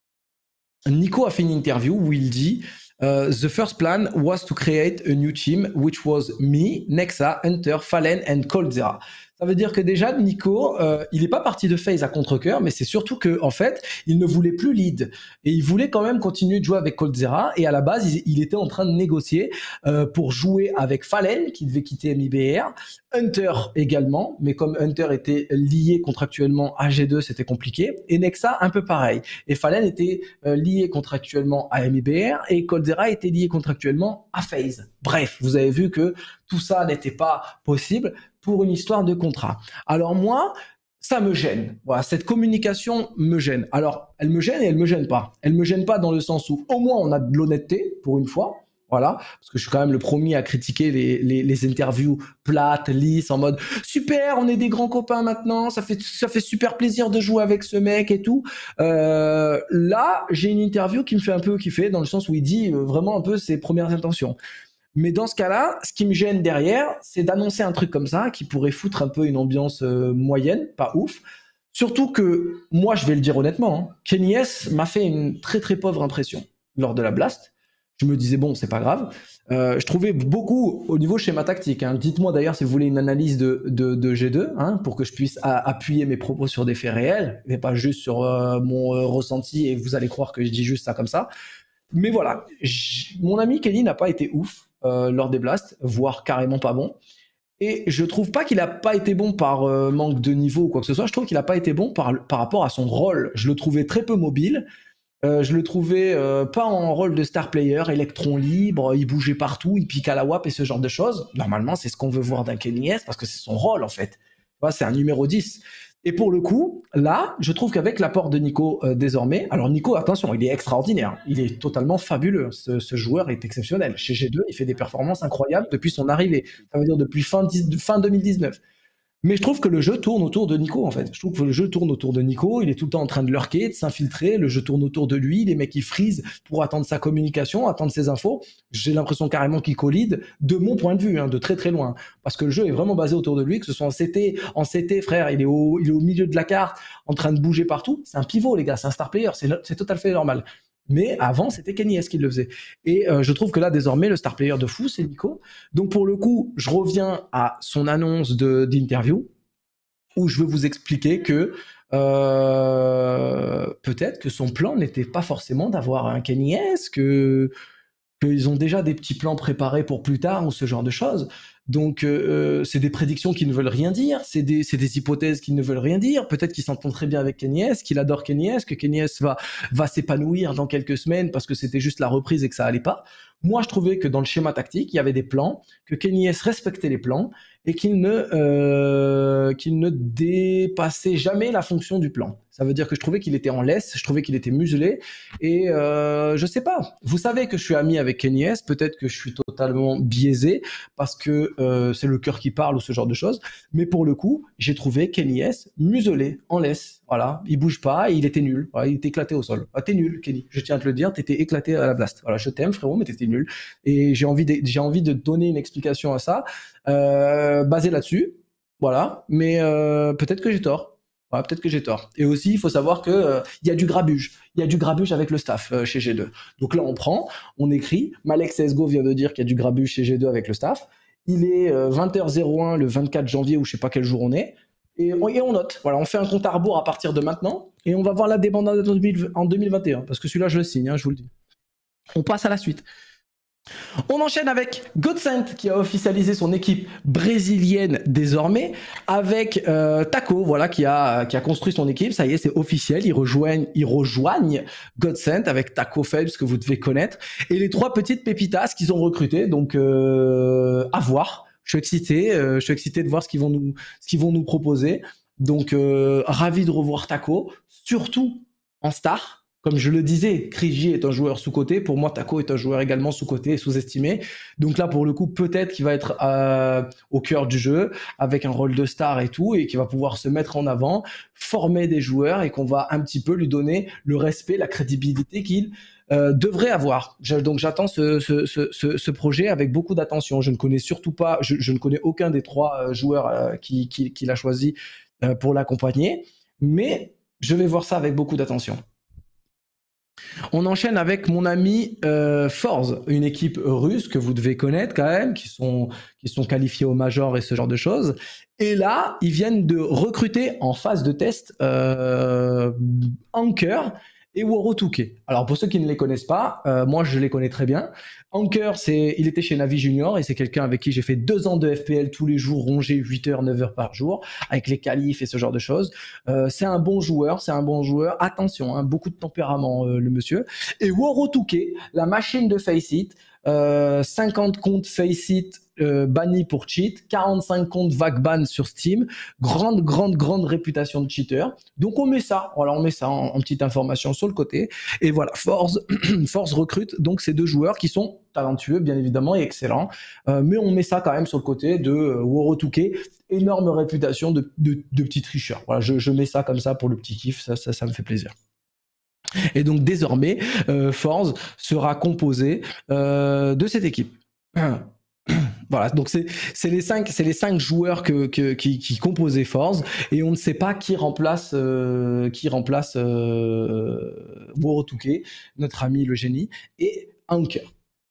Nico a fait une interview où il dit uh, The first plan was to create a new team, which was me, Nexa, Hunter, Fallen and Coldzera. Ça veut dire que déjà, Nico, euh, il n'est pas parti de FaZe à contre-cœur, mais c'est surtout que en fait, il ne voulait plus lead. Et il voulait quand même continuer de jouer avec Coldzera. Et à la base, il, il était en train de négocier euh, pour jouer avec Fallen, qui devait quitter M I B R, Hunter également, mais comme Hunter était lié contractuellement à G deux, c'était compliqué. Et Nexa, un peu pareil. Et Fallen était euh, lié contractuellement à M I B R, et Coldzera était lié contractuellement à FaZe. Bref, vous avez vu que tout ça n'était pas possible pour une histoire de contrat. Alors moi, ça me gêne. Voilà, cette communication me gêne. Alors, elle me gêne et elle me gêne pas. Elle me gêne pas dans le sens où au moins on a de l'honnêteté pour une fois. Voilà, parce que je suis quand même le premier à critiquer les, les, les interviews plates, lisses, en mode super, on est des grands copains maintenant, ça fait ça fait super plaisir de jouer avec ce mec et tout. Euh, là, j'ai une interview qui me fait un peu kiffer dans le sens où il dit vraiment un peu ses premières intentions. Mais dans ce cas-là, ce qui me gêne derrière, c'est d'annoncer un truc comme ça qui pourrait foutre un peu une ambiance euh, moyenne, pas ouf. Surtout que, moi, je vais le dire honnêtement, hein, Kenny S m'a fait une très très pauvre impression lors de la blast. Je me disais, bon, c'est pas grave. Euh, je trouvais beaucoup au niveau schéma tactique. Hein. Dites-moi d'ailleurs si vous voulez une analyse de, de, de G deux, hein, pour que je puisse a, appuyer mes propos sur des faits réels, et pas juste sur euh, mon euh, ressenti, et vous allez croire que je dis juste ça comme ça. Mais voilà, mon ami Kenny n'a pas été ouf. Euh, lors des blasts, voire carrément pas bon. Et je trouve pas qu'il a pas été bon par euh, manque de niveau ou quoi que ce soit, je trouve qu'il a pas été bon par, par rapport à son rôle. Je le trouvais très peu mobile, euh, je le trouvais euh, pas en rôle de star player, électron libre, il bougeait partout, il pique à la W A P et ce genre de choses. Normalement, c'est ce qu'on veut voir d'un Kenny S parce que c'est son rôle en fait. C'est un numéro dix. Et pour le coup, là, je trouve qu'avec l'apport de Nico euh, désormais, alors Nico, attention, il est extraordinaire, il est totalement fabuleux, ce, ce joueur est exceptionnel. Chez G deux, il fait des performances incroyables depuis son arrivée, ça veut dire depuis fin, fin deux mille dix-neuf. Mais je trouve que le jeu tourne autour de Nico, en fait. Je trouve que le jeu tourne autour de Nico, il est tout le temps en train de lurker, de s'infiltrer, le jeu tourne autour de lui, les mecs ils freeze pour attendre sa communication, attendre ses infos. J'ai l'impression carrément qu'il collide, de mon point de vue, hein, de très très loin. Parce que le jeu est vraiment basé autour de lui, que ce soit en C T, en C T, frère, il est au, il est au milieu de la carte, en train de bouger partout. C'est un pivot, les gars, c'est un star player, c'est tout à fait normal. Mais avant, c'était Kenny S qui le faisait. Et euh, je trouve que là, désormais, le star player de fou, c'est Nico. Donc pour le coup, je reviens à son annonce d'interview, où je veux vous expliquer que euh, peut-être que son plan n'était pas forcément d'avoir un Kenny S, que qu'ils ont déjà des petits plans préparés pour plus tard ou ce genre de choses. Donc euh, c'est des prédictions qui ne veulent rien dire, c'est des, des hypothèses qui ne veulent rien dire. Peut-être qu'il s'entend très bien avec Kenny S, qu'il adore Kenny S, que Kenny S va, va s'épanouir dans quelques semaines parce que c'était juste la reprise et que ça allait pas. Moi, je trouvais que dans le schéma tactique, il y avait des plans, que Kenny S respectait les plans et qu'il ne, euh, qu'il ne dépassait jamais la fonction du plan. Ça veut dire que je trouvais qu'il était en laisse, je trouvais qu'il était muselé et euh, je sais pas. Vous savez que je suis ami avec Kenny S, peut-être que je suis totalement biaisé parce que euh, c'est le cœur qui parle ou ce genre de choses. Mais pour le coup, j'ai trouvé Kenny S muselé, en laisse. Voilà, il bouge pas et il était nul. Voilà, il était éclaté au sol. Ah, t'es nul, Kenny. Je tiens à te le dire, t'étais éclaté à la blast. Voilà, je t'aime, frérot, mais t'étais nul. Et j'ai envie de, j'ai envie de donner une explication à ça, euh, basée là-dessus. Voilà, mais euh, peut-être que j'ai tort. Voilà, peut-être que j'ai tort. Et aussi, il faut savoir que euh, y a du grabuge. Il y a du grabuge avec le staff euh, chez G deux. Donc là, on prend, on écrit. Malek C S G O vient de dire qu'il y a du grabuge chez G deux avec le staff. Il est euh, vingt heures zéro un le vingt-quatre janvier, ou je sais pas quel jour on est. Et on, et on note. Voilà, on fait un compte à rebours à partir de maintenant. Et on va voir la débandade en deux mille vingt et un. Parce que celui-là, je le signe, hein, je vous le dis. On passe à la suite. On enchaîne avec Godsent qui a officialisé son équipe brésilienne désormais, avec euh, Taco, voilà, qui a, qui a construit son équipe. Ça y est, c'est officiel. Ils rejoignent, ils rejoignent Godsent avec Taco Phelps, que vous devez connaître, et les trois petites pépitas qu'ils ont recrutées. Donc, euh, à voir. Je suis excité. Euh, je suis excité de voir ce qu'ils vont nous, ce qu'ils vont nous proposer. Donc, euh, ravi de revoir Taco, surtout en star. Comme je le disais, Krigi est un joueur sous-coté. Pour moi, Taco est un joueur également sous-coté, sous-estimé. Donc là, pour le coup, peut-être qu'il va être euh, au cœur du jeu, avec un rôle de star et tout, et qu'il va pouvoir se mettre en avant, former des joueurs, et qu'on va un petit peu lui donner le respect, la crédibilité qu'il euh, devrait avoir. Je, donc j'attends ce, ce, ce, ce projet avec beaucoup d'attention. Je ne connais surtout pas, je, je ne connais aucun des trois joueurs euh, qui, qui, qu'il a choisi euh, pour l'accompagner, mais je vais voir ça avec beaucoup d'attention. On enchaîne avec mon ami euh, Force, une équipe russe que vous devez connaître quand même, qui sont, qui sont qualifiés au Major et ce genre de choses. Et là, ils viennent de recruter en phase de test euh, Anker et Worotuke. Alors pour ceux qui ne les connaissent pas, euh, moi je les connais très bien. Anker, c'est, il était chez Navi Junior et c'est quelqu'un avec qui j'ai fait deux ans de F P L tous les jours, rongé huit heures, neuf heures par jour, avec les qualifs et ce genre de choses. Euh, c'est un bon joueur, c'est un bon joueur. Attention, hein, beaucoup de tempérament, euh, le monsieur. Et Worotuke, la machine de Faceit, euh, cinquante comptes Faceit euh, bannis pour cheat, quarante-cinq comptes vague ban sur Steam, grande, grande, grande réputation de cheater. Donc on met ça, voilà, on met ça en, en petite information sur le côté. Et voilà, Force, Force recrute donc ces deux joueurs qui sont talentueux, bien évidemment, et excellents. Euh, mais on met ça quand même sur le côté de euh, Worotuke, énorme réputation de, de, de petit tricheur. Voilà, je, je mets ça comme ça pour le petit kiff, ça, ça, ça me fait plaisir. Et donc désormais, euh, Force sera composé euh, de cette équipe. Voilà, donc c'est les cinq, c'est les cinq joueurs que, que, qui, qui composaient Force, et on ne sait pas qui remplace euh, qui remplace euh, Worotuke, notre ami le génie, et Anker.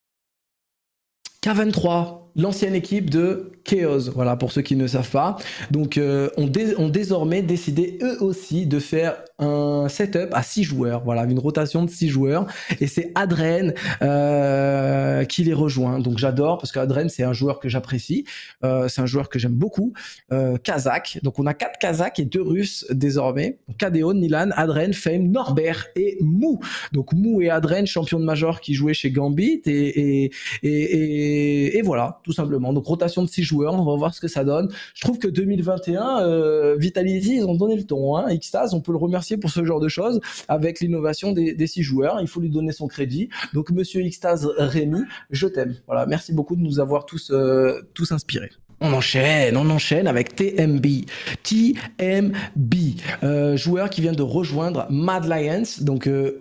K vingt-trois, l'ancienne équipe de Chaos, voilà, pour ceux qui ne savent pas. Donc, euh, ont, dé ont désormais décidé eux aussi de faire un setup à six joueurs, voilà, une rotation de six joueurs, et c'est Adren euh, qui les rejoint. Donc j'adore parce qu'Adren c'est un joueur que j'apprécie, euh, c'est un joueur que j'aime beaucoup, euh, Kazakh. Donc on a quatre Kazakhs et deux Russes désormais. Kadeo, Nilan, Adren, Fame, Norbert et Mou. Donc Mou et Adren, champion de major qui jouaient chez Gambit, et, et, et, et, et voilà, tout simplement. Donc rotation de six joueurs, on va voir ce que ça donne. Je trouve que deux mille vingt et un, euh, Vitality, ils ont donné le ton. Hein. Xtase, on peut le remercier pour ce genre de choses avec l'innovation des, des six joueurs. Il faut lui donner son crédit. Donc monsieur Xtase Rémi, je t'aime. Voilà, merci beaucoup de nous avoir tous, euh, tous inspirés. On enchaîne, on enchaîne avec T M B. T M B, euh, joueur qui vient de rejoindre Mad Lions, donc euh,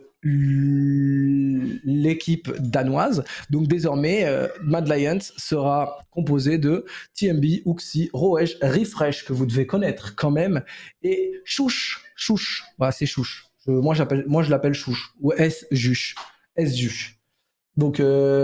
l'équipe danoise. Donc désormais, euh, Mad Lions sera composé de T M B, Uxie, Roej, Refresh, que vous devez connaître quand même, et Chouch. Chouch, voilà, c'est Chouch. Je, moi, j'appelle, moi, je l'appelle Chouch, ou S-Juch. S-Juch. Donc,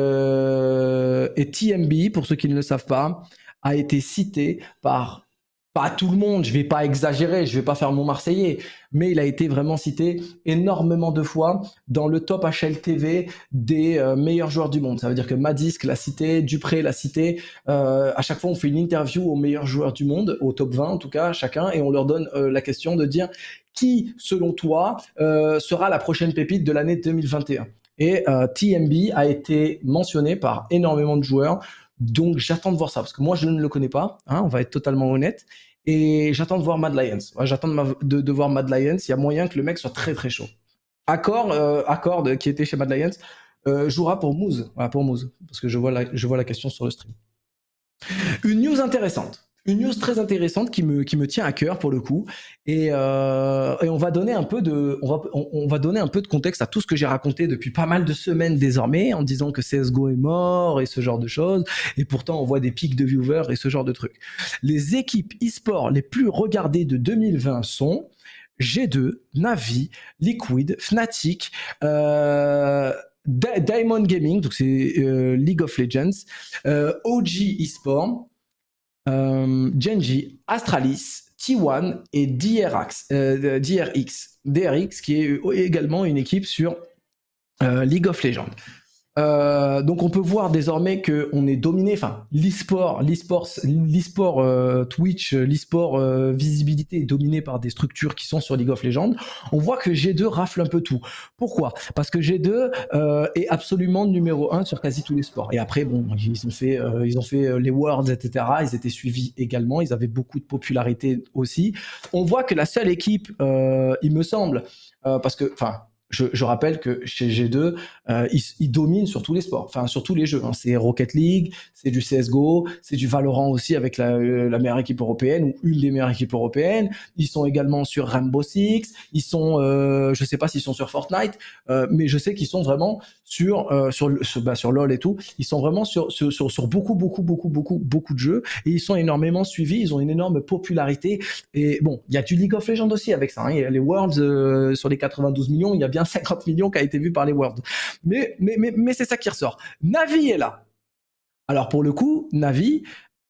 euh, et T M B, pour ceux qui ne le savent pas, a été cité par pas tout le monde, je vais pas exagérer, je vais pas faire mon Marseillais, mais il a été vraiment cité énormément de fois dans le top H L T V des euh, meilleurs joueurs du monde. Ça veut dire que Madisk l'a cité, Dupré l'a cité. Euh, à chaque fois, on fait une interview aux meilleurs joueurs du monde, au top vingt en tout cas, chacun, et on leur donne euh, la question de dire qui, selon toi, euh, sera la prochaine pépite de l'année deux mille vingt et un. Et euh, T M B a été mentionné par énormément de joueurs. Donc j'attends de voir ça, parce que moi je ne le connais pas, hein, on va être totalement honnête, et j'attends de voir Mad Lions. Ouais, j'attends de, ma, de, de voir Mad Lions, il y a moyen que le mec soit très très chaud. Accord, euh, Accord qui était chez Mad Lions, euh, jouera pour Moose, voilà, pour Moose, parce que je vois, la, je vois la question sur le stream. Une news intéressante. Une news très intéressante qui me, qui me tient à cœur pour le coup, et, euh, et on va donner un peu de on va, on, on va donner un peu de contexte à tout ce que j'ai raconté depuis pas mal de semaines désormais, en disant que C S G O est mort et ce genre de choses, et pourtant on voit des pics de viewers et ce genre de trucs. Les équipes e-sport les plus regardées de deux mille vingt sont G deux, Navi, Liquid, Fnatic, euh, Diamond Gaming, donc c'est euh, League of Legends, euh, O G eSport, Euh, Genji, Astralis, T un et D R X, euh, D R X, D R X qui est également une équipe sur euh, League of Legends. Euh, donc on peut voir désormais que on est dominé, enfin l'e-sport, l'e-sport, l'e-sport euh, Twitch, l'e-sport euh, visibilité est dominé par des structures qui sont sur League of Legends. On voit que G deux rafle un peu tout. Pourquoi? Parce que G deux euh, est absolument numéro un sur quasi tous les sports. Et après bon, ils ont fait, euh, ils ont fait euh, les Worlds, et cetera. Ils étaient suivis également. Ils avaient beaucoup de popularité aussi. On voit que la seule équipe, euh, il me semble, euh, parce que, enfin. Je, je rappelle que chez G deux, euh, ils, ils dominent sur tous les sports, enfin sur tous les jeux. Hein. C'est Rocket League, c'est du C S G O, c'est du Valorant aussi avec la, la meilleure équipe européenne ou une des meilleures équipes européennes. Ils sont également sur Rainbow Six. Ils sont, euh, je sais pas s'ils sont sur Fortnite, euh, mais je sais qu'ils sont vraiment sur euh, sur, sur, bah, sur LoL et tout. Ils sont vraiment sur, sur sur sur beaucoup beaucoup beaucoup beaucoup beaucoup de jeux et ils sont énormément suivis. Ils ont une énorme popularité. Et bon, il y a du League of Legends aussi avec ça. Hein. Il y a les Worlds euh, sur les quatre-vingt-douze millions. Il y a bien cinquante millions qui a été vu par les Worlds. Mais, mais, mais, mais c'est ça qui ressort. Navi est là. Alors pour le coup, Navi,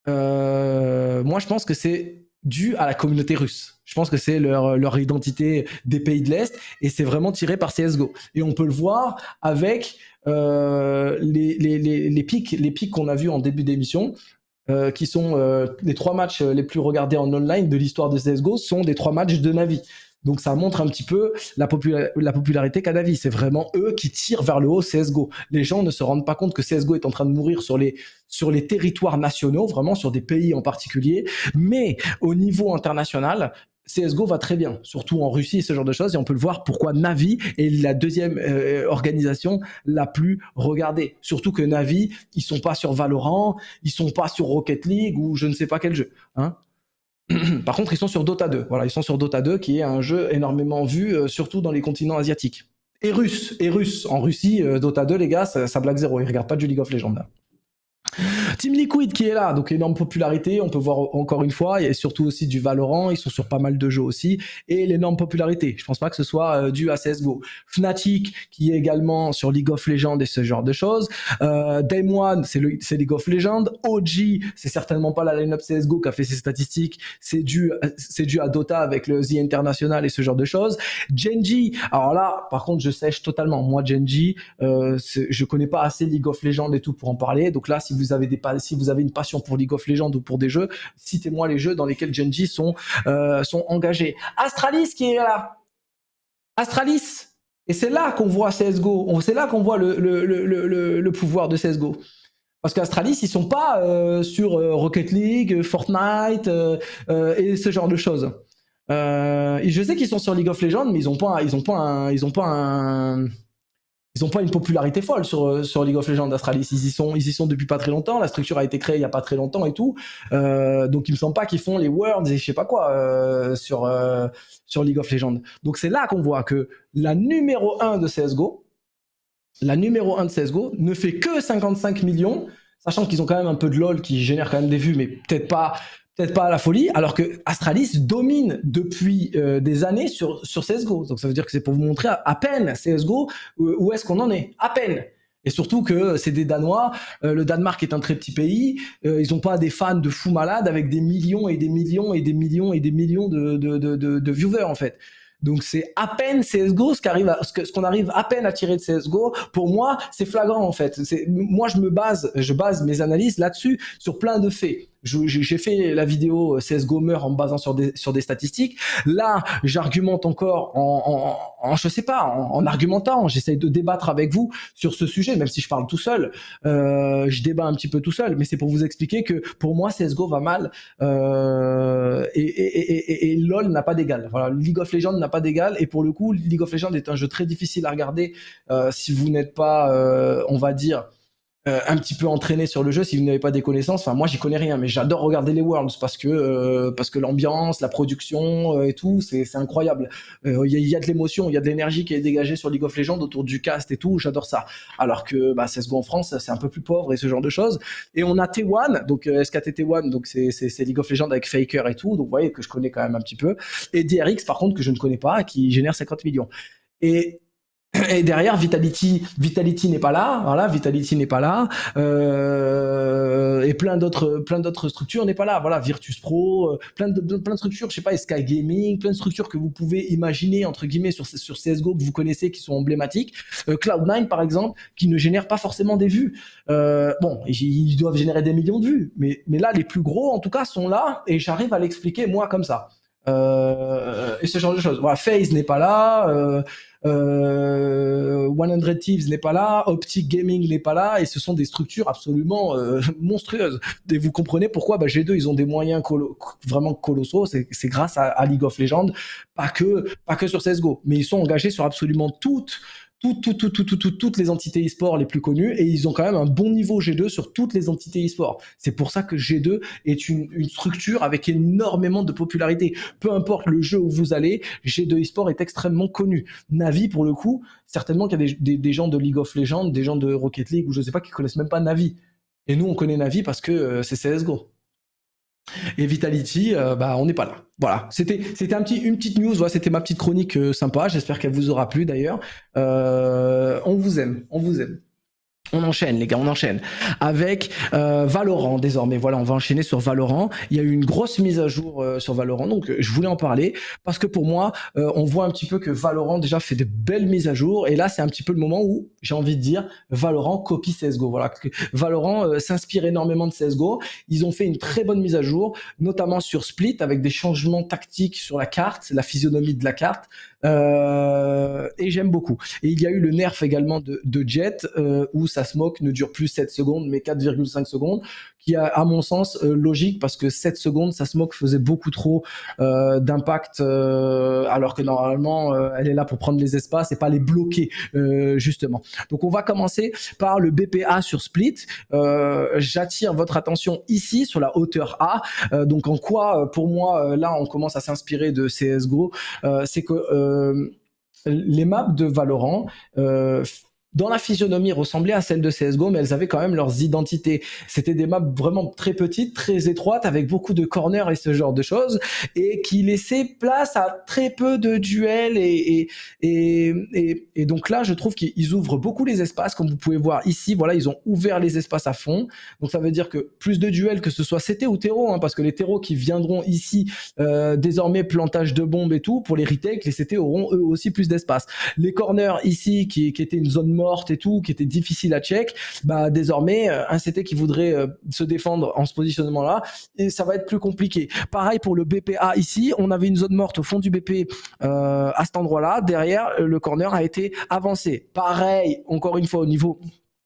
euh, moi je pense que c'est dû à la communauté russe. Je pense que c'est leur, leur identité des pays de l'Est et c'est vraiment tiré par C S G O. Et on peut le voir avec euh, les, les, les, les pics, les pics qu'on a vus en début d'émission. Euh, qui sont euh, les trois matchs les plus regardés en online de l'histoire de C S G O sont des trois matchs de Navi. Donc ça montre un petit peu la, popula- la popularité qu'a Navi. C'est vraiment eux qui tirent vers le haut C S G O. Les gens ne se rendent pas compte que C S G O est en train de mourir sur les, sur les territoires nationaux, vraiment sur des pays en particulier. Mais au niveau international, C S G O va très bien, surtout en Russie et ce genre de choses. Et on peut le voir pourquoi Navi est la deuxième euh, organisation la plus regardée. Surtout que Navi, ils sont pas sur Valorant, ils sont pas sur Rocket League ou je ne sais pas quel jeu. Hein. Par contre, ils sont sur Dota deux. Voilà, ils sont sur Dota deux, qui est un jeu énormément vu, euh, surtout dans les continents asiatiques. Et russe, et russe. En Russie, euh, Dota deux, les gars, ça, ça blague zéro. Ils regardent pas du League of Legends. Là. Team Liquid qui est là, donc énorme popularité, on peut voir encore une fois, et surtout aussi du Valorant, ils sont sur pas mal de jeux aussi, et l'énorme popularité, je pense pas que ce soit euh, dû à C S G O. Fnatic qui est également sur League of Legends et ce genre de choses, euh, Day One c'est League of Legends, O G c'est certainement pas la line-up C S G O qui a fait ses statistiques, c'est dû, c'est dû à Dota avec le The International et ce genre de choses. Genji, alors là par contre je sèche totalement, moi Genji, euh, je connais pas assez League of Legends et tout pour en parler, donc là si vous avez des si vous avez une passion pour League of Legends ou pour des jeux, citez-moi les jeux dans lesquels Genji sont euh, sont engagés. Astralis qui est là, Astralis, et c'est là qu'on voit C S G O, c'est là qu'on voit le, le, le, le, le pouvoir de C S G O. Parce qu'Astralis, ils sont pas euh, sur euh, Rocket League, Fortnite euh, euh, et ce genre de choses. Euh, et je sais qu'ils sont sur League of Legends, mais ils ont pas, ils ont pas, un, ils ont pas un, ils ont pas une popularité folle sur sur League of Legends d'Astralis. Ils y sont, ils y sont depuis pas très longtemps. La structure a été créée il y a pas très longtemps et tout. Euh, donc il me semble pas qu'ils font les Worlds et je sais pas quoi euh, sur euh, sur League of Legends. Donc c'est là qu'on voit que la numéro un de C S G O, la numéro un de C S G O ne fait que cinquante-cinq millions, sachant qu'ils ont quand même un peu de LoL qui génère quand même des vues, mais peut-être pas, peut-être pas à la folie, alors que Astralis domine depuis euh, des années sur, sur C S G O. Donc ça veut dire que c'est pour vous montrer à, à peine C S G O où, où est-ce qu'on en est, à peine. Et surtout que c'est des Danois, euh, le Danemark est un très petit pays, euh, ils ont pas des fans de fous malades avec des millions et des millions et des millions et des millions de, de, de, de, de viewers en fait. Donc c'est à peine C S G O ce qu'arrive à, ce qu'on arrive à peine à tirer de C S G O. Pour moi, c'est flagrant en fait. C'est, moi je me base, je base mes analyses là-dessus sur plein de faits. J'ai fait la vidéo C S G O meurt en me basant sur des, sur des statistiques. Là, j'argumente encore en, en, en, je sais pas, en, en argumentant. J'essaye de débattre avec vous sur ce sujet, même si je parle tout seul. Euh, je débat un petit peu tout seul, mais c'est pour vous expliquer que pour moi, C S G O va mal euh, et, et, et, et, et LoL n'a pas d'égal. Voilà, League of Legends n'a pas d'égal et pour le coup, League of Legends est un jeu très difficile à regarder euh, si vous n'êtes pas, euh, on va dire, Euh, un petit peu entraîné sur le jeu si vous n'avez pas des connaissances. Enfin moi j'y connais rien, mais j'adore regarder les Worlds parce que euh, parce que l'ambiance, la production euh, et tout, c'est c'est incroyable. Il euh, y, y a de l'émotion, il y a de l'énergie qui est dégagée sur League of Legends autour du cast et tout. J'adore ça. Alors que bah, C S G O en France c'est un peu plus pauvre et ce genre de choses. Et on a T un, donc euh, S K T T un, donc c'est c'est c'est League of Legends avec Faker et tout. Donc vous voyez que je connais quand même un petit peu. Et D R X par contre que je ne connais pas, qui génère cinquante millions. Et Et derrière, Vitality, Vitality n'est pas là, voilà, Vitality n'est pas là, euh, et plein d'autres, plein d'autres structures n'est pas là, voilà, Virtus Pro, plein de, plein de structures, je sais pas, Sky Gaming, plein de structures que vous pouvez imaginer entre guillemets sur sur C S G O que vous connaissez, qui sont emblématiques. Euh, Cloud nine par exemple, qui ne génère pas forcément des vues. Euh, bon, ils doivent générer des millions de vues, mais mais là, les plus gros en tout cas sont là, et j'arrive à l'expliquer moi comme ça. Euh, et ce genre de choses. Voilà, FaZe n'est pas là. Euh, Euh, cent Thieves n'est pas là, Optic Gaming n'est pas là, et ce sont des structures absolument euh, monstrueuses. Et vous comprenez pourquoi bah, G deux, ils ont des moyens colo vraiment colossaux, c'est grâce à, à League of Legends, pas que, pas que sur C S G O, mais ils sont engagés sur absolument toutes Tout, tout, tout, tout, tout, tout, toutes les entités e-sport les plus connues, et ils ont quand même un bon niveau G deux sur toutes les entités e-sport. C'est pour ça que G deux est une, une structure avec énormément de popularité. Peu importe le jeu où vous allez, G deux e-sport est extrêmement connu. Navi, pour le coup, certainement qu'il y a des, des, des gens de League of Legends, des gens de Rocket League, ou je sais pas, qui connaissent même pas Navi. Et nous, on connaît Navi parce que euh, c'est C S G O. Et Vitality, euh, bah on n'est pas là. Voilà, c'était c'était un petit une petite news. Voilà, c'était ma petite chronique euh, sympa. J'espère qu'elle vous aura plu d'ailleurs. Euh, on vous aime, on vous aime. On enchaîne les gars, on enchaîne avec euh, Valorant désormais. Voilà, on va enchaîner sur Valorant. Il y a eu une grosse mise à jour euh, sur Valorant, donc euh, je voulais en parler parce que pour moi, euh, on voit un petit peu que Valorant déjà fait de belles mises à jour, et là c'est un petit peu le moment où j'ai envie de dire Valorant copie C S G O. Voilà, Valorant euh, s'inspire énormément de C S G O. Ils ont fait une très bonne mise à jour, notamment sur Split avec des changements tactiques sur la carte, la physionomie de la carte. Euh, et j'aime beaucoup. Et il y a eu le nerf également de, de Jet euh, où sa smoke ne dure plus sept secondes mais quatre virgule cinq secondes, qui a à mon sens euh, logique parce que sept secondes sa smoke faisait beaucoup trop euh, d'impact euh, alors que normalement euh, elle est là pour prendre les espaces et pas les bloquer euh, justement. Donc on va commencer par le B P A sur Split. Euh, j'attire votre attention ici sur la hauteur A. Euh, donc en quoi pour moi là on commence à s'inspirer de C S G O, euh, c'est que euh, les maps de Valorant euh, dans la physionomie ressemblaient à celles de C S G O, mais elles avaient quand même leurs identités. C'était des maps vraiment très petites, très étroites, avec beaucoup de corners et ce genre de choses, et qui laissaient place à très peu de duels. Et, et, et, et, et donc là, je trouve qu'ils ouvrent beaucoup les espaces, comme vous pouvez voir ici. Voilà, ils ont ouvert les espaces à fond. Donc ça veut dire que plus de duels, que ce soit C T ou terreau, hein, parce que les terreaux qui viendront ici, euh, désormais plantage de bombes et tout, pour les retakes, les C T auront eux aussi plus d'espace. Les corners ici, qui, qui étaient une zone morte et tout, qui était difficile à check, bah désormais un C T qui voudrait euh, se défendre en ce positionnement là, et ça va être plus compliqué. Pareil pour le B P A ici, on avait une zone morte au fond du B P euh, à cet endroit là, derrière le corner a été avancé. Pareil, encore une fois au niveau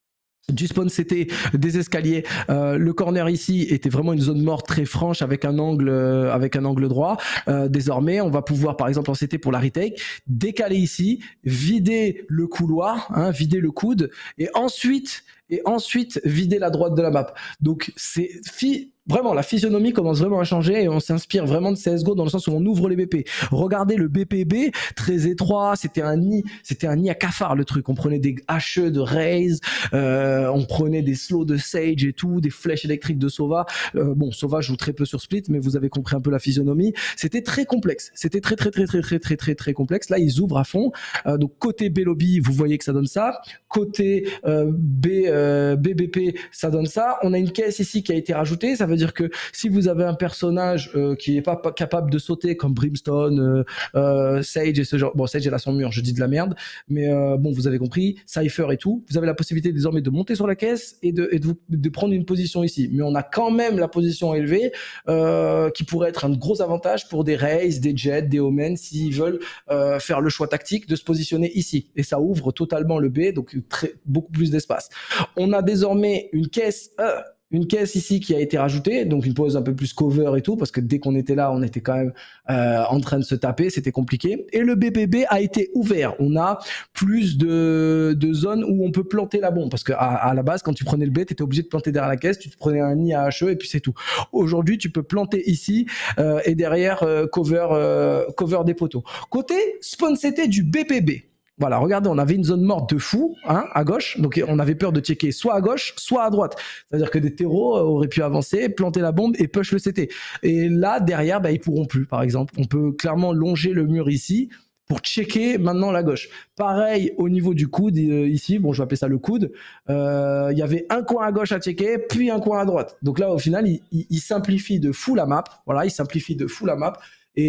du spawn C T, des escaliers, euh, le corner ici était vraiment une zone morte très franche avec un angle euh, avec un angle droit. Euh, désormais, on va pouvoir, par exemple en C T pour la retake, décaler ici, vider le couloir, hein, vider le coude, et ensuite et ensuite vider la droite de la map. Donc c'est fi vraiment, la physionomie commence vraiment à changer et on s'inspire vraiment de C S G O dans le sens où on ouvre les B P. Regardez le B P B, très étroit, c'était un nid, c'était un nid à cafard le truc. On prenait des H E de Raze, euh, on prenait des slows de Sage et tout, des flèches électriques de Sova. Euh, bon, Sova joue très peu sur Split, mais vous avez compris un peu la physionomie. C'était très complexe, c'était très très très très très très très très complexe. Là, ils ouvrent à fond. Euh, donc côté B lobby, vous voyez que ça donne ça. Côté euh, B, euh, B B P, ça donne ça. On a une caisse ici qui a été rajoutée. Ça veut dire que si vous avez un personnage euh, qui n'est pas, pas capable de sauter comme Brimstone, euh, euh, Sage et ce genre, bon Sage elle a son mur, je dis de la merde, mais euh, bon vous avez compris, Cypher et tout, vous avez la possibilité désormais de monter sur la caisse et de, et de, vous, de prendre une position ici, mais on a quand même la position élevée euh, qui pourrait être un gros avantage pour des Raze, des Jets, des Omen s'ils veulent euh, faire le choix tactique de se positionner ici, et ça ouvre totalement le B, donc très, beaucoup plus d'espace. On a désormais une caisse euh, une caisse ici qui a été rajoutée, donc une pose un peu plus cover et tout, parce que dès qu'on était là, on était quand même euh, en train de se taper, c'était compliqué. Et le B P B a été ouvert. On a plus de, de zones où on peut planter la bombe, parce que à, à la base, quand tu prenais le B, tu étais obligé de planter derrière la caisse, tu te prenais un nid à H E et puis c'est tout. Aujourd'hui, tu peux planter ici euh, et derrière euh, cover, euh, cover des poteaux. Côté spawn C T du B P B. Voilà, regardez, on avait une zone morte de fou, hein, à gauche, donc on avait peur de checker soit à gauche, soit à droite. C'est-à-dire que des terreaux auraient pu avancer, planter la bombe et push le C T. Et là, derrière, bah, ils pourront plus, par exemple. On peut clairement longer le mur ici pour checker maintenant la gauche. Pareil au niveau du coude, euh, ici, bon, je vais appeler ça le coude, euh, il y avait un coin à gauche à checker, puis un coin à droite. Donc là, au final, il, il, il simplifie de fou la map, voilà, il simplifie de fou la map. Et,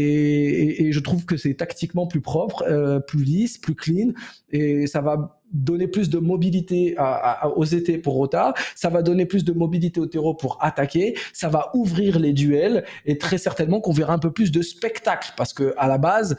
et, et je trouve que c'est tactiquement plus propre, euh, plus lisse, plus clean, et ça va donner plus de mobilité à, à, aux E T pour Rota, ça va donner plus de mobilité au terreau pour attaquer, ça va ouvrir les duels, et très certainement qu'on verra un peu plus de spectacle, parce que à la base,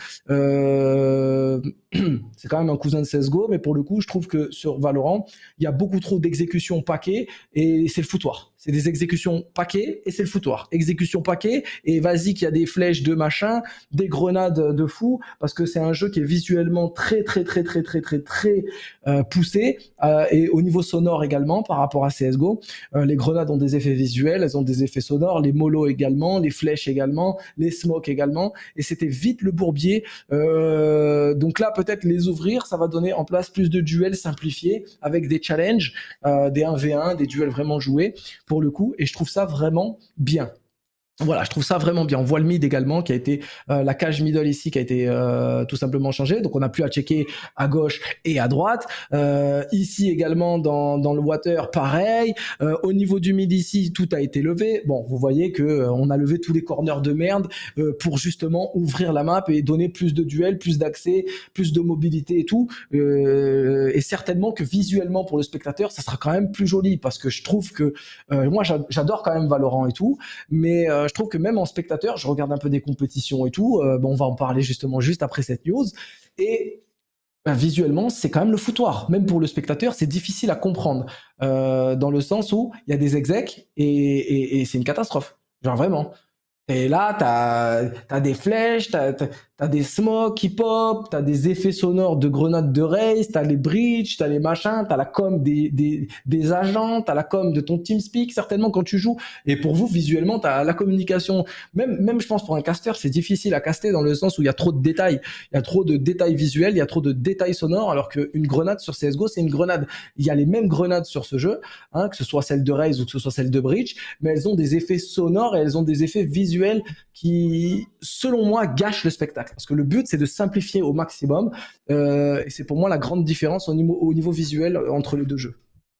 euh, c'est quand même un cousin de C S G O, mais pour le coup, je trouve que sur Valorant, il y a beaucoup trop d'exécutions paquets, et c'est le foutoir. C'est des exécutions paquets, et c'est le foutoir. Exécution paquet, et vas-y qu'il y a des flèches de machin, des grenades de fou, parce que c'est un jeu qui est visuellement très, très, très, très, très, très, très euh, poussé, euh, et au niveau sonore également, par rapport à C S G O. Euh, les grenades ont des effets visuels, elles ont des effets sonores, les molos également, les flèches également, les smokes également, et c'était vite le bourbier. Euh, donc là, peut-être les ouvrir, ça va donner en place plus de duels simplifiés, avec des challenges, euh, des un v un, des duels vraiment joués, pour le coup, et je trouve ça vraiment bien. Voilà, je trouve ça vraiment bien. On voit le mid également qui a été, euh, la cage middle ici qui a été euh, tout simplement changée. Donc on n'a plus à checker à gauche et à droite. Euh, ici également dans, dans le water, pareil. Euh, au niveau du mid ici, tout a été levé. Bon, vous voyez que euh, on a levé tous les corners de merde euh, pour justement ouvrir la map et donner plus de duels, plus d'accès, plus de mobilité et tout. Euh, et certainement que visuellement pour le spectateur, ça sera quand même plus joli, parce que je trouve que euh, moi j'adore quand même Valorant et tout, mais euh, je trouve que même en spectateur, je regarde un peu des compétitions et tout, euh, bon, on va en parler justement juste après cette news, et ben, visuellement, c'est quand même le foutoir. Même pour le spectateur, c'est difficile à comprendre, euh, dans le sens où il y a des execs et, et, et c'est une catastrophe. Genre vraiment. Et là, t'as as des flèches, t'as t'as des smokes qui pop, t'as des effets sonores de grenades de race, t'as les bridges, t'as les machins, t'as la com des, des, des agents, t'as la com de ton TeamSpeak, certainement quand tu joues. Et pour vous, visuellement, t'as la communication. Même, même, je pense, pour un caster, c'est difficile à caster dans le sens où il y a trop de détails. Il y a trop de détails visuels, il y a trop de détails sonores, alors qu'une grenade sur C S G O, c'est une grenade. Il y a les mêmes grenades sur ce jeu, hein, que ce soit celle de race ou que ce soit celle de bridge, mais elles ont des effets sonores et elles ont des effets visuels qui, selon moi, gâchent le spectacle. Parce que le but, c'est de simplifier au maximum. Euh, et c'est pour moi la grande différence au niveau, au niveau visuel entre les deux jeux.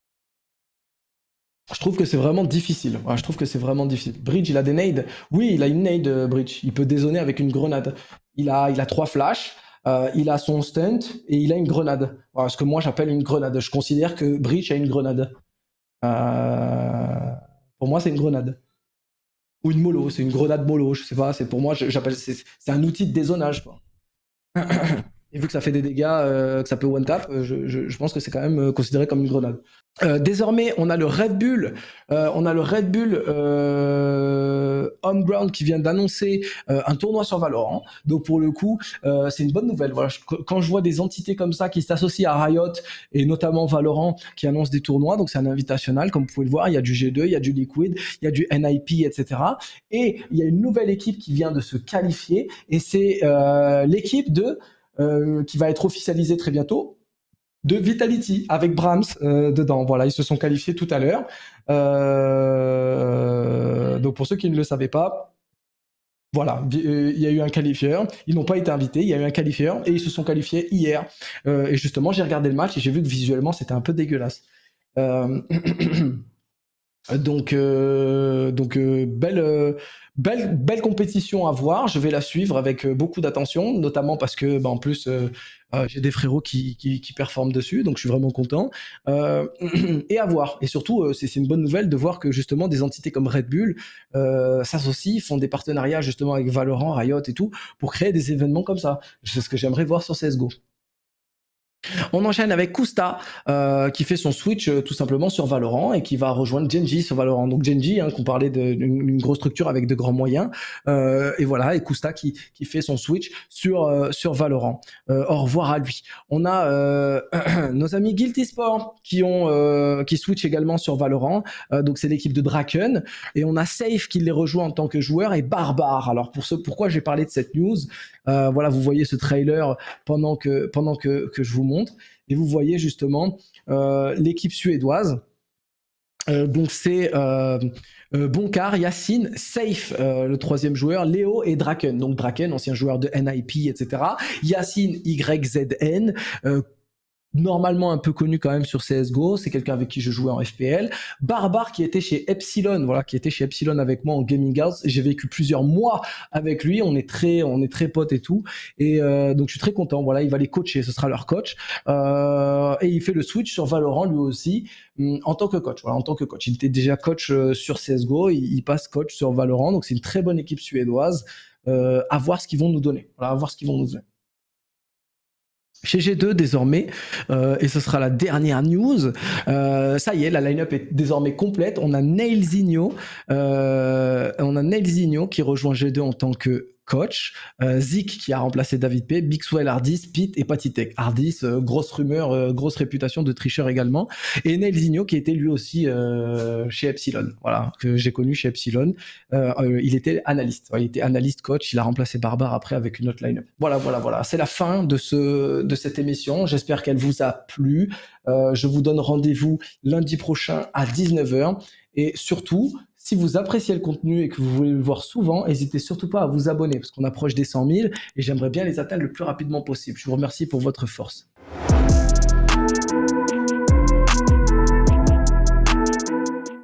Je trouve que c'est vraiment difficile. Ouais, je trouve que c'est vraiment difficile. Bridge, il a des nades. Oui, il a une nade, euh, Bridge. Il peut dézoner avec une grenade. Il a, il a trois flashs. Euh, il a son stunt et il a une grenade. Voilà, ce que moi j'appelle une grenade. Je considère que Bridge a une grenade. Euh, pour moi, c'est une grenade. Ou une mollo, c'est une grenade mollo, je sais pas. C'est pour moi, j'appelle, c'est un outil de dézonage, quoi. Et vu que ça fait des dégâts, euh, que ça peut one tap, je, je, je pense que c'est quand même considéré comme une grenade. Euh, désormais, on a le Red Bull, euh, on a le Red Bull euh, Homeground qui vient d'annoncer euh, un tournoi sur Valorant. Donc pour le coup, euh, c'est une bonne nouvelle. Voilà, je, quand je vois des entités comme ça qui s'associent à Riot et notamment Valorant qui annoncent des tournois, donc c'est un invitationnel, comme vous pouvez le voir, il y a du G deux, il y a du Liquid, il y a du N I P, et cetera. Et il y a une nouvelle équipe qui vient de se qualifier et c'est euh, l'équipe de Euh, qui va être officialisé très bientôt, de Vitality, avec Brahms euh, dedans. Voilà, ils se sont qualifiés tout à l'heure. Euh, donc pour ceux qui ne le savaient pas, voilà, il y a eu un qualifieur. Ils n'ont pas été invités, il y a eu un qualifieur et ils se sont qualifiés hier. Euh, et justement, j'ai regardé le match et j'ai vu que visuellement, c'était un peu dégueulasse. Euh... Donc, euh, donc euh, belle, euh, belle, belle compétition à voir. Je vais la suivre avec euh, beaucoup d'attention, notamment parce que, bah, en plus, euh, euh, j'ai des frérots qui, qui, qui performent dessus, donc je suis vraiment content. Euh, et à voir. Et surtout, euh, c'est une bonne nouvelle de voir que justement des entités comme Red Bull euh, s'associent, font des partenariats justement avec Valorant, Riot et tout, pour créer des événements comme ça. C'est ce que j'aimerais voir sur C S G O. On enchaîne avec Kusta euh, qui fait son switch euh, tout simplement sur Valorant et qui va rejoindre Genji sur Valorant. Donc Genji, hein, qu'on parlait d'une grosse structure avec de grands moyens, euh, et voilà, et Kusta qui, qui fait son switch sur euh, sur Valorant. Euh, au revoir à lui. On a euh, nos amis Guilty Sport qui ont euh, qui switch également sur Valorant. Euh, donc c'est l'équipe de Draken et on a Safe qui les rejoint en tant que joueur et Barbare. Alors pour ce pourquoi j'ai parlé de cette news, euh, voilà, vous voyez ce trailer pendant que pendant que que je vous montre et vous voyez justement euh, l'équipe suédoise. Euh, donc c'est euh, euh, Bonkar, Yacine, Safe, euh, le troisième joueur, Léo et Draken. Donc Draken, ancien joueur de N I P, et cetera. Yacine, Y Z N, euh, normalement un peu connu quand même sur C S G O, c'est quelqu'un avec qui je jouais en F P L. Barbare qui était chez Epsilon, voilà, qui était chez Epsilon avec moi en Gaming House. J'ai vécu plusieurs mois avec lui, on est très, on est très potes et tout. Et euh, donc je suis très content. Voilà, il va les coacher, ce sera leur coach. Euh, et il fait le switch sur Valorant lui aussi en tant que coach. Voilà, en tant que coach. Il était déjà coach euh, sur C S G O, il, il passe coach sur Valorant. Donc c'est une très bonne équipe suédoise. Euh, à voir ce qu'ils vont nous donner. Voilà, à voir ce qu'ils vont nous donner. Chez G deux désormais, euh, et ce sera la dernière news, euh, ça y est, la line-up est désormais complète. On a Nailzinho, euh, on a Nailzinho qui rejoint G deux en tant que coach, euh, Zik qui a remplacé David P, Bixwell, Hardis, Pete et Patitech. Hardis, euh, grosse rumeur, euh, grosse réputation de tricheur également. Et Nailzinho qui était lui aussi euh, chez Epsilon, voilà, que j'ai connu chez Epsilon. Euh, euh, il était analyste, il était analyste coach, il a remplacé Barbare après avec une autre line-up. Voilà, voilà, voilà, c'est la fin de, ce, de cette émission. J'espère qu'elle vous a plu. Euh, je vous donne rendez-vous lundi prochain à dix-neuf heures. Et surtout, si vous appréciez le contenu et que vous voulez le voir souvent, n'hésitez surtout pas à vous abonner parce qu'on approche des cent mille et j'aimerais bien les atteindre le plus rapidement possible. Je vous remercie pour votre force.